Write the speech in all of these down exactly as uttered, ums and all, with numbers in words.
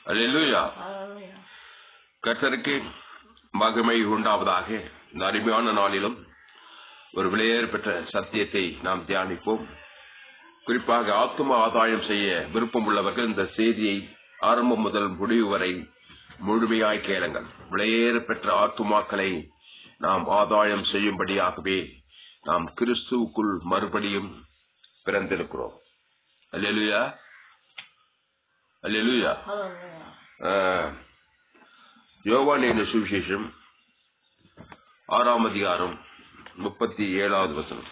அல்லேலூயா. கர்த்தருக்கு மகிமை உண்டாவதாக. இந்த அருமையான நாளிலும் ஒரு விலையேற பெற்ற சத்தியத்தை நாம் தியானிப்போம். குறிப்பாக ஆத்தும ஆதாயம் செய்ய விருப்பம் உள்ளவர்கள் இந்த செய்தியை ஆரம்பம் முதல் முடிவு வரை முழுமையாய் கேளுங்கள். விலையேற பெற்ற ஆத்துமாக்களை நாம் ஆதாயம் செய்யும்படியாகவே நாம் கிறிஸ்துவுக்குள் மறுபடியும் பிறந்திருக்கிறோம். அல்லேலூயா, அல்லேலூயா. யோவான் சுவிசேஷம் ஆறாம் அதிகாரம் முப்பத்தி ஏழாவது வசனம்.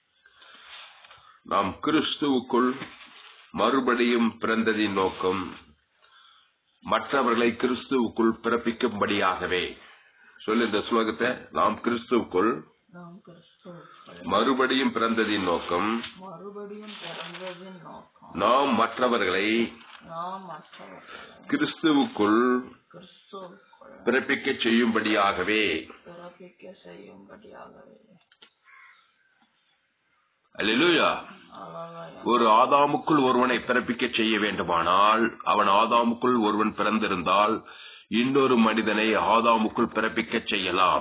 நாம் கிறிஸ்துவுக்குள் மறுபடியும் பிறந்ததின் நோக்கம் மற்றவர்களை கிறிஸ்துவுக்குள் பிறப்பிக்கும்படியாகவே. சொல்லு இந்த ஸ்லோகத்தை. நாம் கிறிஸ்துவுக்குள் மறுபடியும் பிறந்ததின் நோக்கம் நாம் மற்றவர்களை கிறிஸ்துவுக்குள் பிறப்பிக்க செய்யும்படியாகவே. அல்லேலூயா. ஒரு ஆதாமுக்குள் ஒருவனை பிறப்பிக்க செய்ய வேண்டுமானால் அவன் ஆதாமுக்குள் ஒருவன் பிறந்திருந்தால் இன்னொரு மனிதனை ஆதாமுக்குள் பிறப்பிக்க செய்யலாம்.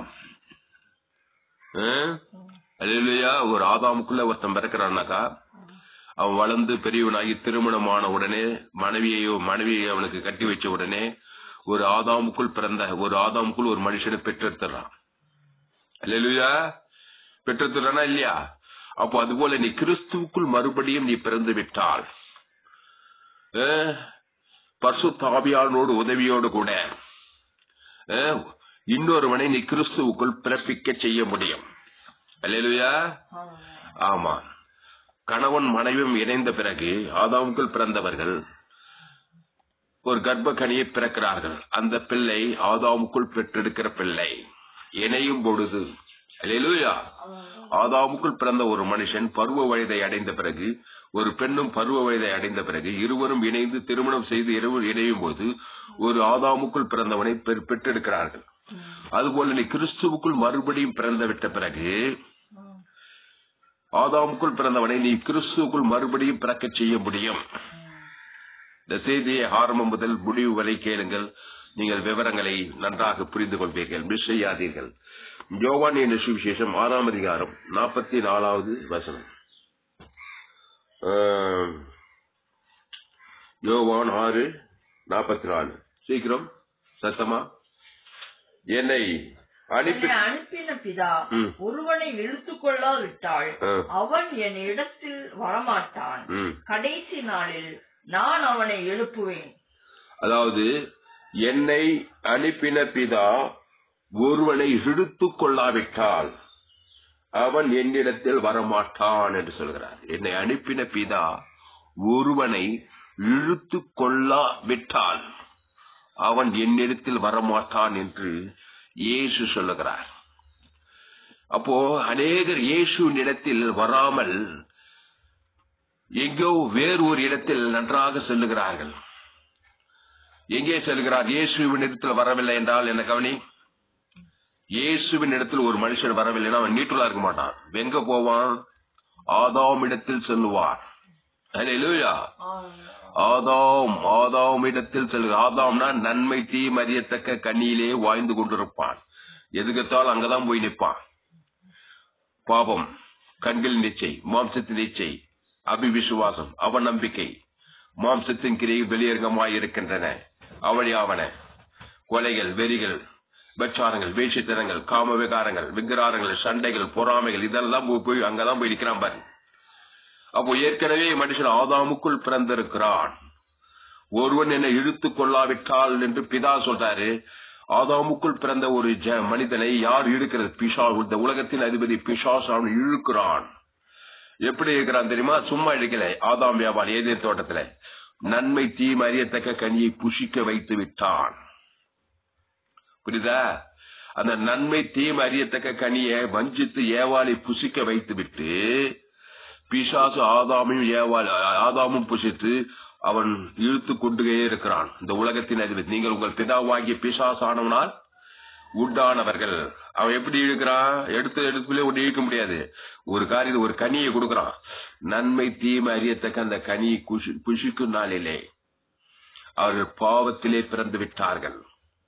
அல்லேலூயா. ஒரு ஆதாமுக்குள்ள ஒருத்தன் பிறக்கிறான்னாக்கா அவன் வளர்ந்து பெரியவனாகி திருமணமான உடனே மனைவியையோ மனைவியை அவனுக்கு கட்டி வச்ச உடனே ஒரு ஆதாமுக்குள் பிறந்த ஒரு ஆதாமுக்குள் ஒரு மனுஷனை பெற்றெடுத்துறான். அல்லேலூயா. பெற்றெடுத்துறானா இல்லையா? அப்போ அதுபோல நீ கிறிஸ்துவுக்குள் மறுபடியும் நீ பிறந்து விட்டால் பரிசுத்த ஆவியானோடு உதவியோடு கூட இன்னொருவனை நீ கிறிஸ்துவுக்குள் பிறப்பிக்க செய்ய முடியும். அல்லேலூயா. ஆமா. கணவன் மனைவியும் இணைந்த பிறகு ஆதாமுக்குள் பிறந்தவர்கள் ஒரு கர்ப்ப கனியை பிறக்கிறார்கள். அந்த பிள்ளை ஆதாமுக்குள் பெற்றெடுக்கிற பிள்ளை இணையும் பொழுது, அல்லேலூயா, ஆதாமுக்குள் பிறந்த ஒரு மனுஷன் பருவ வயதை அடைந்த பிறகு ஒரு பெண்ணும் பருவ வயதை அடைந்த பிறகு இருவரும் இணைந்து திருமணம் செய்து இருவர் இணையும் போது ஒரு ஆதாமுக்குள் பிறந்தவனை பெற்றெடுக்கிறார்கள். அதுபோல நீ கிறிஸ்துவுக்குள் மறுபடியும் பிறந்து விட்ட பிறகு ஆதாமுக்குள் பிறந்தவனை நீ கிறிஸ்துவுக்குள் மறுபடியும் பிறக்க செய்ய முடியும். இந்த செய்தியை ஆரம்பம் முதல் முடிவு வரை கேளுங்கள். நீங்கள் விவரங்களை நன்றாக புரிந்து கொள்வீர்கள். மிஸ் செய்யாதீர்கள். யோவான் என்ற சுவிசேஷம் ஆறாம் அதிகாரம் நாற்பத்தி நாலாவது வசனம். யோவான் ஆறு நாற்பத்தி நாலு. சீக்கிரம் சத்தமா. என்னை அனுப்பின பிதா ஒருவனை இழுத்துக் கொள்ளாவிட்டால் அவன் என் இடத்தில் வரமாட்டான். கடைசி நாளில் நான் அவனை எழுப்புவேன். அதாவது என்னை அனுப்பின பிதா ஒருவனை இழுத்துக் கொள்ளாவிட்டால் அவன் என்னிடத்தில் வரமாட்டான் என்று சொல்கிறார். என்னை அனுப்பின பிதா ஒருவனை இழுத்துக் கொள்ளாவிட்டால் அவன் என்னிடத்தில் வரமாட்டான் என்று இயேசு சொல்லுகிறார். அப்போ அநேகர் இயேசுவின் இடத்தில் வராமல் எங்கோ வேறு ஒரு இடத்தில் நன்றாக செல்லுகிறார்கள். எங்கே செல்கிறார்? இயேசுவின் இடத்தில் வரவில்லை என்றால் என்ன கவனி. இயேசுவின் இடத்தில் ஒரு மனுஷன் வரவில்லைன்னா அவன் நீட்டுலா இருக்க மாட்டான். எங்க போவான்? ஆதாம் இடத்தில் செல்லுவான். அல்லேலூயா. ஆதாம் ஆதாம் இடத்தில் செல்லுக. ஆதாம்னா நன்மை தீமை அறியத்தக்க கண்ணியிலே வாழ்ந்து கொண்டிருப்பான். எதுக்கத்தால் அங்கதான் போய் நிற்பான். பாவம், கண்கள் நிச்சை, மாம்சத்தின் நிச்சை, அபிவிசுவாசம், அவநம்பிக்கை, மாம்சத்தின் கிரை வெளியரங்கமாய் இருக்கின்றன. அவழியாவன கொலைகள், வெறிகள், பச்சாரங்கள், வேஷத்தனங்கள், காம விகாரங்கள், விக்கிரகங்கள், சண்டைகள், பொறாமைகள், இதெல்லாம் போய் அங்கதான் போய் நிற்கிறான் பாரு. அப்போ ஏற்கனவே மனுஷன் ஆதாமுக்குள் பிறந்திருக்கிறான். ஒருவன் என்னை இழுத்துக் கொள்ளாவிட்டால் என்று பிதா சொல்றாரு. ஆதாமுக்குள் பிறந்த ஒரு மனிதனை யார் இழுக்கிறது? பிசா. இந்த உலகத்தின் அதிபதி பிசாசு அவன் இழுக்கிறான். எப்படி இருக்கிறான் தெரியுமா? சும்மா இழுக்கல. ஆதாம் வியாபாரி ஏதேன் தோட்டத்துல நன்மை தீமை அறியத்தக்க கனியை புசிக்க வைத்து விட்டான். புரியுதா? அந்த நன்மை தீமை அறியத்தக்க கனியை வஞ்சித்து ஏவாளை புசிக்க வைத்து விட்டு பிசாசு ஆதாமையும் ஏவாள் ஆதாமும் புசித்து அவன் இழுத்து கொண்டே இருக்கிறான். இந்த உலகத்தின் அதிபதி. நீங்கள் உங்கள் பிதாவாகிய பிசாசு ஆனவனால் உண்டானவர்கள். அவன் எப்படி இழுக்கிறான்? எடுத்து எடுத்துக்குள்ளே ஒன்று இழுக்க முடியாது. ஒரு காரியத்தை ஒரு கனியை கொடுக்கறான். நன்மை தீமை அறியத்தக்க அந்த கனியை புசிக்கும் நாளிலே அவர்கள் பாவத்திலே பிறந்து விட்டார்கள்.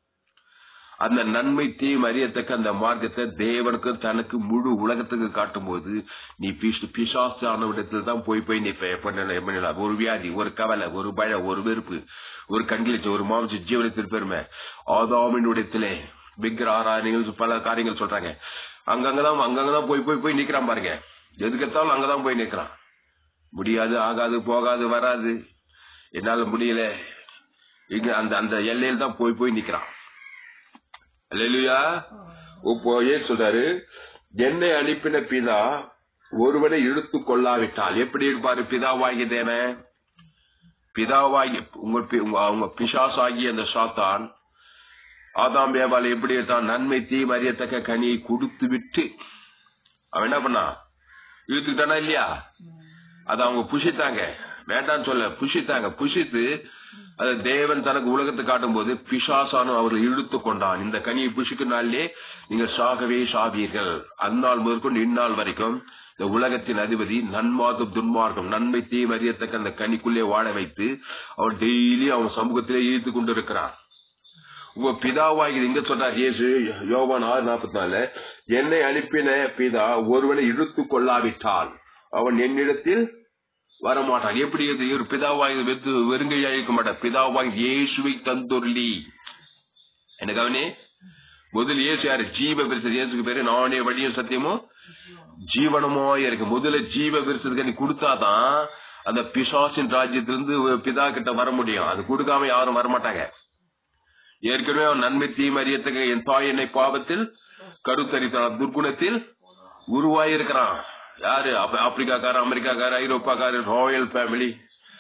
அந்த நன்மை தீம் அறியத்தக்க அந்த மார்க்கத்தை தேவனுக்கு தனக்கு முழு உலகத்துக்கு காட்டும் போது நீ பிசாசான இடத்துல தான் போய் போய் நிற்ப. ஒரு வியாதி, ஒரு கவலை, ஒரு பயம், ஒரு வெறுப்பு, ஒரு கண்களிச்ச, ஒரு மாம்ச ஜீவனத்தில் பெருமை, ஆதாமின் இடத்திலே விக்கிர ஆராதனைகள் பல காரியங்கள் சொல்றாங்க. அங்கங்கதான் அங்கங்கதான் போய் போய் போய் நிக்கிறான் பாருங்க. எதுக்கெத்தாலும் அங்கதான் போய் நிக்கிறான். முடியாது, ஆகாது, போகாது, வராது, என்னால முடியல, இங்க அந்த அந்த எல்லையில் தான் போய் போய் நிக்கிறான். அல்லேலூயா. இப்போ ஏன் சொல்றாரு, என்னை அனுப்பின பிதா ஒருவனை இழுத்து கொள்ளாவிட்டால் எப்படி இருப்பாரு? பிதாவாகிய தேவன், பிதாவாகி உங்க அவங்க பிசாசாகி அந்த சாத்தான் ஆதாம் ஏவாள் எப்படி தான் நன்மை தீம் அறியத்தக்க கனியை கொடுத்து விட்டு அவன் என்ன பண்ணா? இழுத்துக்கிட்டானா இல்லையா? அது அவங்க புஷித்தாங்க, வேண்டான்னு சொல்ல, புஷித்தாங்க. புஷித்து அது தேவன் தனக்கு உலகத்தை காட்டும் போது பிசாசானு அவர்கள் இழுத்து கொண்டான். இந்த கனியை புஷிக்கினாலே நீங்கள் சாகவே சாவீர்கள். அந்நாள் முதற்கொண்டு இந்நாள் வரைக்கும் இந்த உலகத்தின் அதிபதி நன்மார்க்கம் துன்மார்க்கம் நன்மை தீம் அறியத்தக்க அந்த கனிக்குள்ளே வாழ வைத்து அவன் டெய்லி அவன் சமூகத்திலே இழுத்து கொண்டு இருக்கிறான். உங்க பிதாவாகி இங்க சொல்றார் இயேசு யோவான் ஆறு நாற்பத்தி நாலு, என்னை அனுப்பின பிதா ஒருவனை இழுத்து கொள்ளாவிட்டால் அவன் என்னிடத்தில் வரமாட்டான். எப்படி ஒரு பிதாவாகி வெத்து வெறுங்கையா இருக்க மாட்டான். பிதாவாகி இயேசுவை தந்தொருளி என்ன கவனி. முதல் இயேசு யாரு? ஜீவ விருத்தம். இயேசுக்கு பேரு நானே வழியும் சத்தியமும் ஜீவனமோ இருக்கு. முதல்ல ஜீவ விருத்தத்துக்கு நீ கொடுத்தாதான் அந்த பிசாசின் ராஜ்யத்திலிருந்து பிதா கிட்ட வர முடியும். அது கொடுக்காம யாரும் வரமாட்டாங்க. ஏற்கனவே அவன் நன்மை தீம் அறியத்தக்க என் தாய் என்னை பாவத்தில் கருத்தரித்தான் துர்குணத்தில் உருவாயிருக்கிறான். யாரு? ஆப்பிரிக்காக்கார, அமெரிக்காக்கார, ஐரோப்பாக்கார, ராயல் ஃபேமிலி,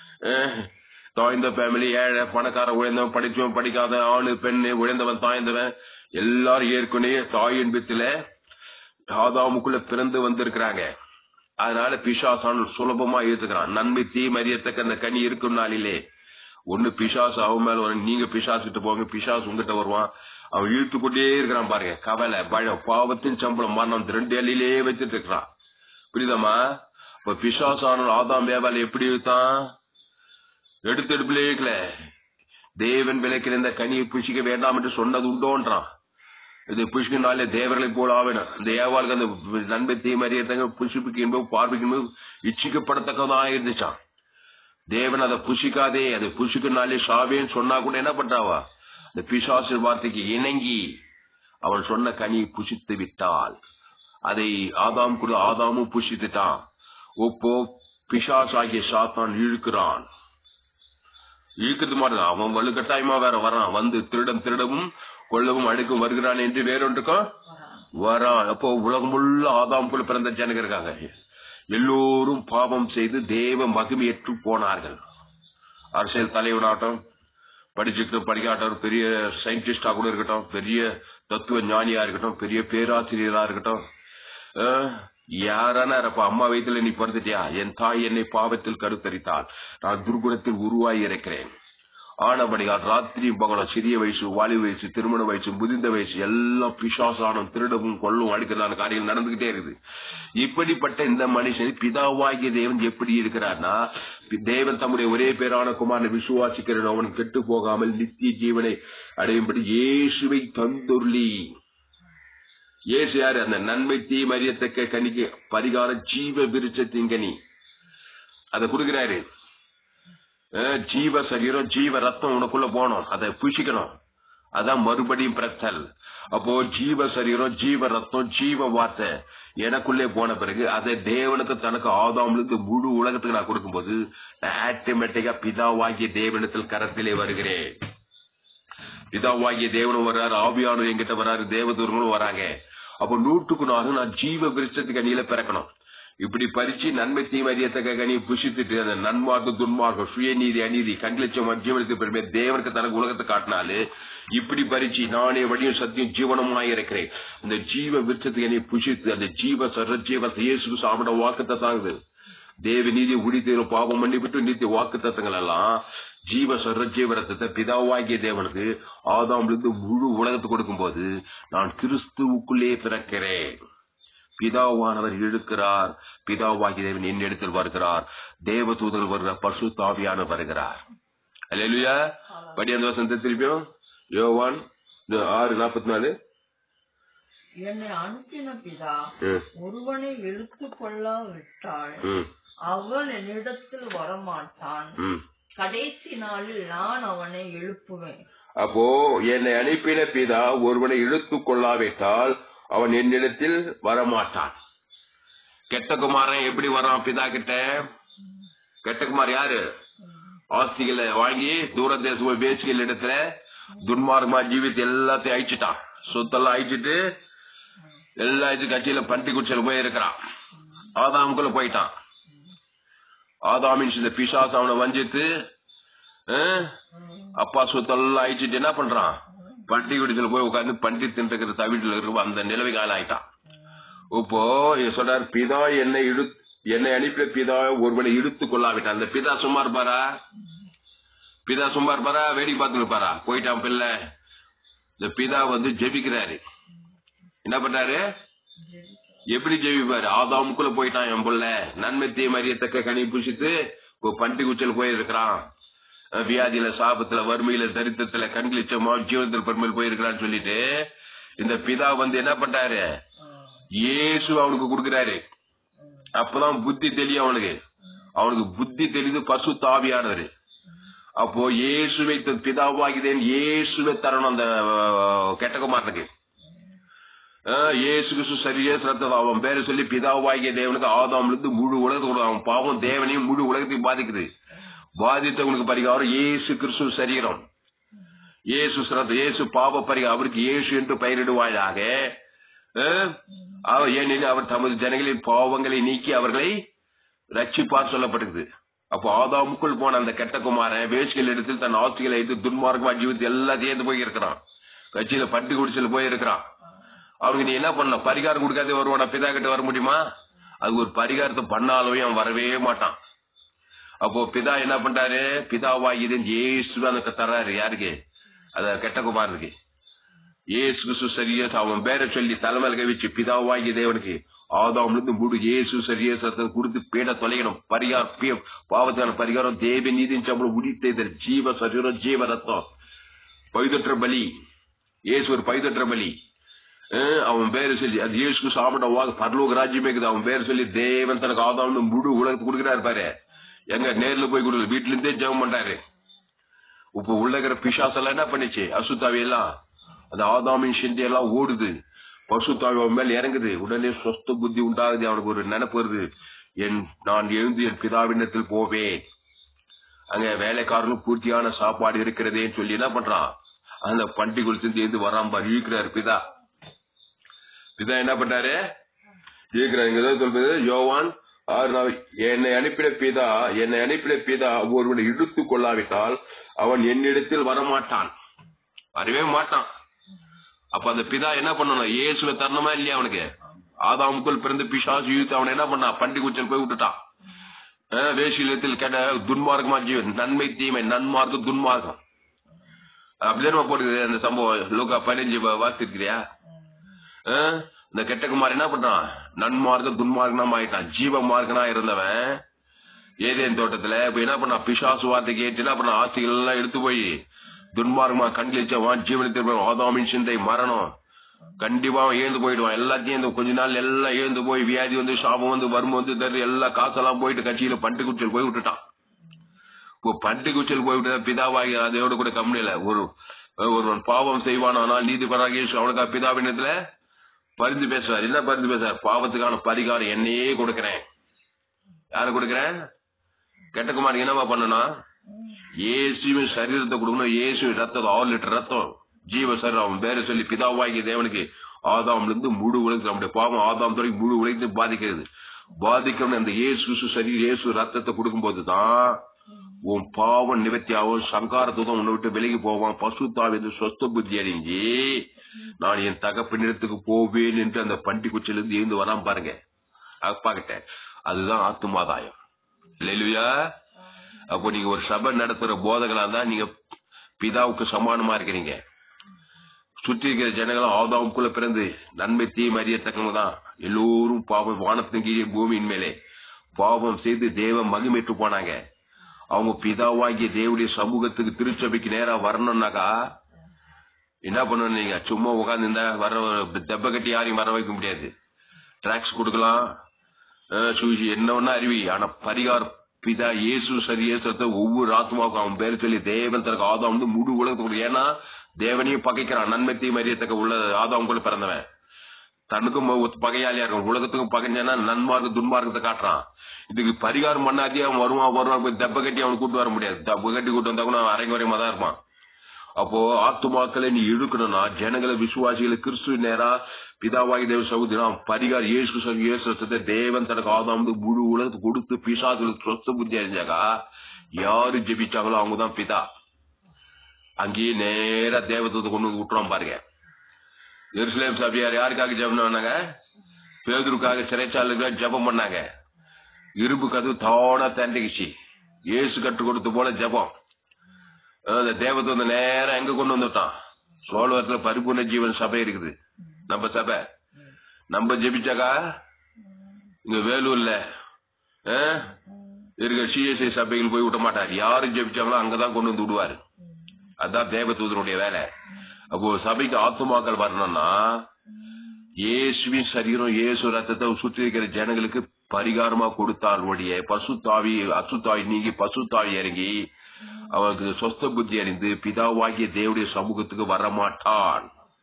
தாய்ந்த ஃபேமிலி, ஏழை பணக்கார, உழைந்தவன், படிச்சவன் படிக்காத, ஆணு பெண்ணு, உழைந்தவன் தாய்ந்தவன் எல்லாரும் ஏற்கனவே தாயின் பித்துல ஆதாமுக்குள்ள பிறந்து வந்திருக்கிறாங்க. அதனால பிசாசான் சுலபமா ஏத்துக்கிறான். நன்மை தீம் அறியத்தக்க அந்த கனி இருக்கும் நாளிலே ஒண்ணு பிசாசு அவன் மேல வரும், நீங்க பிசாசு கிட்ட போங்க, பிசாசு உங்ககிட்ட வருவான். அவன் இழுத்து கொண்டே இருக்கிறான் பாருங்க. கவலை, பயம், பாவத்தின் சம்பளம் மரணம் ரெண்டு எல்லையிலே வச்சுட்டு இருக்கிறான். புரியுதாமா? இப்ப பிசாசான ஆதாம் ஏவாள் எப்படி இழுத்தான்? எடுத்து எடுப்புல இருக்கல. தேவன் விலைக்கிற இந்த கனியை புஷிக்க வேண்டாம் என்று சொன்னது உண்டோன்றான். இது புஷ்கினாலே தேவர்களை போல ஆவேணும். இந்த ஏவாளுக்கு அந்த நன்மை தீமறியத்தங்க புஷிப்புக்கு என்பது பார்வைக்கு இச்சிக்கப்படத்தக்கதான் இருந்துச்சான். தேவன் அதை புஷிக்காதே, அது புஷிக்குனாலே சாவேன்னு சொன்னா கூட என்ன பண்றாவா? இந்த பிசாசு வார்த்தைக்கு இணங்கி அவன் சொன்ன கனியை புஷித்து விட்டால் அதை ஆதாம் கூட ஆதாமும் புஷித்துட்டான். ஒப்போ பிசாசு ஆகிய சாத்தான் இழுக்கிறான். இழுக்கிறது மாதிரி அவன் வலுக்கட்டாயமா வேற வரான். வந்து திருடம் திருடவும் கொள்ளவும் அழைக்கும் வருகிறான் என்று வேறொன்றுக்கும் வரான். அப்போ உலகம் உள்ள ஆதாம் கூட பிறந்த ஜனங்க இருக்காங்க. எல்லோரும் பாவம் செய்து தேவ மகிமையற்று போனார்கள். அரசியல் தலைவனாகட்டும், படிச்சுக்கிட்டு படிக்காட்டும், பெரிய சயின்டிஸ்டா கூட இருக்கட்டும், பெரிய தத்துவ ஞானியா இருக்கட்டும், பெரிய பேராசிரியரா இருக்கட்டும், யாரான இருப்ப அம்மா வயிற்றுல நீ பிறந்துட்டியா? என் தாய் என்னை பாவத்தில் கருத்தரித்தாள், நான் துர்குணத்தில் உருவாகி இருக்கிறேன். ஆனபடியால் ராத்திரி பகலம் சிறிய வயசு, வாலி வயசு, திருமண வயசு, முதிர்ந்த வயசு எல்லாம் பிசாசானம் திருடவும் கொள்ளும் அடிக்கிறதான காரியங்கள் நடந்துகிட்டே இருக்குது. இப்படிப்பட்ட இந்த மனுஷன் பிதாவாகிய தேவன் எப்படி இருக்கிறார்னா, தேவன் தம்முடைய ஒரே பேரான குமாரனை விசுவாசிக்கிறேன் அவன் கெட்டு போகாமல் நித்திய ஜீவனை அடையும்படி இயேசுவை தந்தொருளி. இயேசு யாரு? அந்த நன்மை தீமறியத்தக்க கனிக்கு பரிகார ஜீவ விருட்சத்தின் கனி அதை கொடுக்கிறாரு. ஜீவ சரீரம் ஜீவ ரத்தம் உனக்குள்ள போனோம், அதை புஷிக்கணும். அதான் மறுபடியும் பிறத்தல். அப்போ ஜீவ சரீரம் ஜீவ ரத்தம் ஜீவ வார்த்தை எனக்குள்ளே போன பிறகு அதை தேவனுக்கு தனக்கு ஆதாம்ல இருந்து முழு உலகத்துக்கு நான் கொடுக்கும் போது ஆட்டோமேட்டிக்கா பிதாவாகிய தேவனத்தில் கரத்திலே வருகிறேன். பிதாவாகிய தேவனும் வர்றாரு, ஆவியானவர் என்கிட்ட வர்றாரு, தேவதூர்களும் வராங்க. அப்போ நூற்றுக்கு நாலு நான் ஜீவ விருட்சத்துக்கு அணியில பிறக்கணும். இப்படி பறிச்சு நன்மை தீமறியத்தக்க கனியை புஷித்துட்டு அந்த நன்மார்க்கம் துன்மார்க்கம் சுயநீதி அநீதி கண்லட்சம் ஜீவனத்துக்கு பெருமை தேவனுக்கு தனக்கு உலகத்தை காட்டினாலு இப்படி பறிச்சு நானே வழியும் சத்தியம் ஜீவனமாய் இருக்கிறேன். அந்த ஜீவ விருட்சத்துக்கு கனியை புஷித்து அந்த ஜீவ சர ஜீவ இயேசு சாப்பிட வாக்குத்த தாங்குது. தேவ நீதி உடித்து பாவம் மன்னிவிட்டு நித்திய வாக்கு தத்தங்கள் எல்லாம் ஜீவ சர ஜீவரத்தை பிதாவாகிய தேவனுக்கு ஆதாம்ல இருந்து முழு உலகத்தை கொடுக்கும் போது நான் கிறிஸ்துவுக்குள்ளே பிறக்கிறேன். பிதாவானவர் இழுக்கிறார், பிதாவாகிய தேவன் என்னிடத்தில் வருகிறார், தேவ தூதர்கள் வருகிறார், பரிசுத்த ஆவியானவர் வருகிறார். அல்லேலூயா. படி அந்த வசனத்தை திருப்பியும். யோவான் ஆறு நாற்பத்தி நாலு. என்னை அனுப்பின பிதா ஒருவனை இழுத்துக் கொள்ளாவிட்டால் அவன் என்னிடத்தில் வரமாட்டான். கடைசி நாளில் நான் அவனை எழுப்புவேன். அப்போ என்னை அனுப்பின பிதா ஒருவனை இழுத்துக் கொள்ளாவிட்டால் அவன் என்னிடத்தில் வரமாட்டான். கெட்ட குமாரன் எப்படி வரான் பிதா கிட்ட? கெட்ட குமார் யாரு? ஆஸ்திகளை வாங்கி தூர தேச பேச்சுகள் இடத்துல துன்மார்க்கமா ஜீவித்து எல்லாத்தையும் அழிச்சுட்டான். சொத்தெல்லாம் அழிச்சிட்டு எல்லா கட்சியில பண்டி குச்சல் போய் இருக்கிறான். ஆதாமுக்குள்ள போயிட்டான். ஆதாமின் இந்த பிசாசு அவனை வஞ்சித்து அப்பா சொத்தெல்லாம் அழிச்சிட்டு என்ன பண்றான்? பண்டி குடிச்சல் போய் உட்காந்து பண்டி தின்றுக்கிற தவிட்டில் இருக்க அந்த நிலவை கால ஆயிட்டான். இப்போ சொல்றாரு பிதா என்னை இழு என்னை அனுப்பிய பிதா ஒருவனை இழுத்துக் கொள்ளாவிட்டான். அந்த பிதா சும்மா இருப்பாரா? பிதா சும்மா இருப்பாரா? வேடிக்கை பார்த்து இருப்பாரா? போயிட்டான் பிள்ளை. இந்த பிதா வந்து ஜெபிக்கிறாரு. என்ன பண்றாரு? எப்படி ஜெபிப்பாரு? ஆதாமுக்குள்ள போயிட்டான் என் புள்ள. நன்மை தீமை அறியத்தக்க கனி புசித்து இப்போ பண்டி குச்சல் போயிருக்கிறான். வியாதியில சாபத்துல வறுமையில தரித்திரத்துல கண்களிச்சமா ஜீவனத்தில் பெருமையில் போயிருக்கிறான்னு சொல்லிட்டு இந்த பிதா வந்து என்ன பண்றாரு? இயேசு அவனுக்கு கொடுக்கிறாரு. அப்பதான் புத்தி தெரியும் அவனுக்கு. அவனுக்கு புத்தி தெரியுது பசு தாவியானது. அப்போ இயேசுவை பிதாவாகிதேன் இயேசுவை தரணும் அந்த கெட்டகுமாரனுக்கு. இயேசு கிறிஸ்து சரியே சிறந்தது. அவன் பேரை சொல்லி பிதாவாகிய தேவனுக்கு ஆதாம்ல இருந்து முழு உலகத்துக்கு அவன் பாவம் தேவனையும் முழு உலகத்தையும் பாதிக்குது. பாதித்தவனுக்கு பரிகாரம் இயேசு கிறிஸ்து சரீரம். இயேசு சிறந்த இயேசு பாவ பரிகாரம். அவருக்கு இயேசு என்று பெயரிடுவாயாக. ஏனெனில் அவர் தமது ஜனங்களின் பாவங்களை நீக்கி அவர்களை ரட்சிப்பார் சொல்லப்பட்டது. அப்போ ஆதாமுக்குள் போன அந்த கெட்ட குமாரன் வேஷ்கள் இடத்தில் தன் ஆஸ்திகளை எடுத்து துன்மார்க்கமா ஜீவித்து எல்லாம் சேர்ந்து போய் இருக்கிறான். கட்சியில பட்டி குடிச்சல் போய் இருக்கிறான். அவனுக்கு நீ என்ன பண்ண? பரிகாரம் கொடுக்காதே வருவானா? பிதா கிட்ட வர முடியுமா? அது ஒரு பரிகாரத்தை பண்ணாலும் அவன் வரவே மாட்டான். அப்போ பிதா என்ன பண்றாரு? பிதாவாகியது இயேசு அந்த தர்றாரு. யாருக்கு? அத கெட்ட குமாரனுக்கு. இயேசு கிறிஸ்து சரியா அவன் பேரை சொல்லி தலைமையில வச்சு பிதாவாகிய தேவனுக்கு ஆதாம்ல இருந்து முழு இயேசு சரியா கொடுத்து பீட தொலைக்கணும். பரிகாரம் பாவத்தான பரிகாரம் தேவ நீதியின் சம்பளம் உடித்த ஜீவ சரீரம் ஜீவ ரத்தம் பைதற்ற பலி. இயேசு ஒரு பைதற்ற பலி. அவன் பேரு சொல்லி அது இயேசுக்கு சாப்பிட பரலோக ராஜ்யமே இருக்குது. அவன் பேர் சொல்லி தேவன் தனக்கு ஆதாம்னு முழு உலகத்துக்கு கொடுக்கிறாரு பாரு. எங்க நேர்ல போய் கொடுக்கல, வீட்டுல இருந்தே ஜெபம் பண்றாரு. இப்ப உள்ளகிற பிசாசெல்லாம் என்ன பண்ணிச்சு? அசுத்தாவி எல்லாம் அந்த ஆதாமின் சிந்தி எல்லாம் ஓடுது. பசுத்தாவி அவன் மேல இறங்குது. உடனே சொஸ்த புத்தி உண்டாகுது. அவனுக்கு ஒரு நினைப்பு வருது. என் நான் எழுந்து என் பிதாவினத்தில் போவேன். அங்க வேலைக்காரனும் பூர்த்தியான சாப்பாடு இருக்கிறதேன்னு சொல்லி என்ன பண்றான்? அந்த பண்டி குறிச்சு எழுந்து வராம இருக்கிறாரு பிதா. பிதா என்ன பண்றாரு? இருக்கிறாங்க சொல்றது யோவான் ஆறு. என்னை அனுப்பின பிதா என்னை அனுப்பின பிதா ஒருவனை இழுத்துக் கொள்ளாவிட்டால் அவன் என்னிடத்தில் வரமாட்டான். வரவே மாட்டான். அப்ப அந்த பிதா என்ன பண்ணணும்? இயேசுல தரணுமா இல்லையா? அவனுக்கு ஆதாமுக்குள் பிறந்து பிசாசு யூத்து அவனை என்ன பண்ணா? பண்டி குச்சல் போய் விட்டுட்டான். வேஷிலத்தில் கேட்ட துன்மார்க்கமா ஜீவன் நன்மை தீமை நன்மார்க்கம் துன்மார்க்கம் அப்படிதான் போடுது அந்த சம்பவம். லூக்கா பதினஞ்சு வாசித்திருக்கிறியா? இந்த கெட்டகுமார் என்ன பண்றான்? நன்மார்க்கம் துன்மார்க்கனா ஆயிட்டான். ஜீவ மார்க்கனா இருந்தவன் ஏதேன் தோட்டத்துல இப்ப என்ன பண்ணா? பிசாசு வார்த்தை கேட்டு என்ன பண்ண? ஆஸ்திகள் எல்லாம் எடுத்து போய் துன்மார்க்கமா கண்களிச்சவான் ஜீவனத்தில் ஆதாமின் சிந்தை மரணம் கண்டிப்பா எழுந்து போயிடுவான். எல்லாத்தையும் கொஞ்ச நாள் எல்லாம் எழுந்து போய் வியாதி வந்து சாபம் வந்து வறுமை வந்து தரு எல்லா காசெல்லாம் போயிட்டு கட்சியில பண்டு குச்சல் போய் விட்டுட்டான். இப்போ பண்டு குச்சல் போய் விட்டு பிதாவாகி அதையோட கூட கம்மியில ஒரு ஒருவன் பாவம் செய்வான் ஆனால் நீதிபராக அவனுக்கா பிதாவினத்துல பரிந்து பேசுவார். என்ன பரிந்து பேசுவார்? பாவத்துக்கான பரிகாரம் என்னையே கொடுக்கிறேன். யாரு கொடுக்கிறேன்? கெட்டகுமார் என்னவா பண்ணணும்? இயேசுவின் சரீரத்தை கொடுக்கணும். இயேசு ரத்தம் ஆறு லிட்டர் ரத்தம் ஜீவ சரீரம். அவன் பேரை சொல்லி பிதாவாகிய தேவனுக்கு ஆதாம்ல இருந்து முழு உலகத்து நம்முடைய பாவம் ஆதாம் தொடங்கி முழு உலகத்தை பாதிக்கிறது. பாதிக்கணும் அந்த இயேசு சரீரம் இயேசு ரத்தத்தை கொடுக்கும் போதுதான் உன் பாவம் நிவர்த்தி ஆகும். சங்காரத்துவம் உன்னை விட்டு விலகி போவான். பசுத்தாவி சொஸ்த புத்தி அடைஞ்சி நான் என் தகப்பனிடத்துக்கு போவேன் என்று அந்த பண்டி குச்சிலிருந்து எழுந்து வராம பாருங்க அப்பா கிட்ட. அதுதான் ஆத்துமாதாயம் இல்லையா? அப்போ நீங்க ஒரு சபை நடத்துற போதகளா தான் நீங்க பிதாவுக்கு சமானமா இருக்கிறீங்க. சுற்றி இருக்கிற ஜனங்களும் ஆதாமுக்குள்ள பிறந்து நன்மை தீமை அறியத்தக்கவங்க தான். எல்லோரும் பாவம் வானத்தின் கீழே பூமியின் மேலே பாவம் செய்து தேவ மகிமைட்டு போனாங்க. அவங்க பிதாவாகிய தேவனுடைய சமூகத்துக்கு திருச்சபைக்கு நேரா வரணும்னாக்கா என்ன பண்ணணும்? நீங்க சும்மா உட்காந்து இருந்தா வர தெப்ப கட்டி யாரையும் வர வைக்க முடியாது. டிராக்ஸ் கொடுக்கலாம், என்ன ஒண்ணா அறிவி. ஆனா பரிகார பிதா இயேசு சரியேசத்தை ஒவ்வொரு ஆத்மாவுக்கும் அவன் பேர் சொல்லி தேவன் தனக்கு ஆதாம் வந்து முழு உலகத்துக்கு, ஏன்னா தேவனையும் பகைக்கிறான். நன்மைத்தையும் அறியத்தக்க உள்ள ஆதாம் கூட பிறந்தவன் தனக்கும் பகையாளியா இருக்கும், உலகத்துக்கும் பகைஞ்சானா நன்மார்க்கு துன்மார்க்கத்தை காட்டுறான். இதுக்கு பரிகாரம் பண்ணாதே அவன் வருவான் வருவான் தெப்ப கட்டி அவனுக்கு கூட்டு வர முடியாது. தெப்ப கட்டி கூட்டு வந்தா கூட அரைங்க வரையமா தான் இருப்பான். அப்போ ஆத்துமாக்களை நீ இழுக்கணும்னா ஜனங்களை விசுவாசிகளை கிறிஸ்து நேரா பிதாவாகி தேவ சகோதரன் பரிகார இயேசு இயேசுத்தை தேவன் தனக்கு ஆதாம் முழு உலகத்துக்கு கொடுத்து பிசாசுகளுக்கு சொத்த புத்தி அறிஞ்சாக்கா யாரு ஜெபிச்சாங்களோ அவங்கதான் பிதா. அங்கேயே நேரா தேவதூதத்தை கொண்டு வந்து விட்டுறோம் பாருங்க. எருசலேம் சபையார் யாருக்காக ஜெபம் பண்ணாங்க? பேதுருக்காக சிறைச்சாலைக்காக ஜெபம் பண்ணாங்க. இரும்பு கதவு தானா தண்டிக்குச்சு. இயேசு கற்றுக் கொடுத்த போல ஜெபம். அந்த தேவதூத நேரம் எங்க கொண்டு வந்துட்டான்? சோழவரத்துல பரிபூர்ண ஜீவன் சபை இருக்குது, நம்ம சபை. நம்ம ஜெபிச்சாக்கா இங்க வேலூர்ல இருக்க சிஎஸ்ஐ சபைகள் போய் விட மாட்டார். யாரும் ஜெபிச்சாங்களோ அங்கதான் கொண்டு வந்து விடுவாரு. அதான் தேவதூதனுடைய வேலை. அப்போ சபைக்கு ஆத்துமாக்கள் வரணும்னா இயேசுவின் சரீரம் இயேசு ரத்தத்தை சுற்றி இருக்கிற ஜனங்களுக்கு பரிகாரமா கொடுத்தாலுடைய பசுத்தாவி அசுத்தாவி நீங்கி பசுத்தாவி இறங்கி அவனுக்கு சொஸ்த புத்தி அறிந்து பிதாவாகிய தேவனுடைய சமூகத்துக்கு வரமாட்டான்.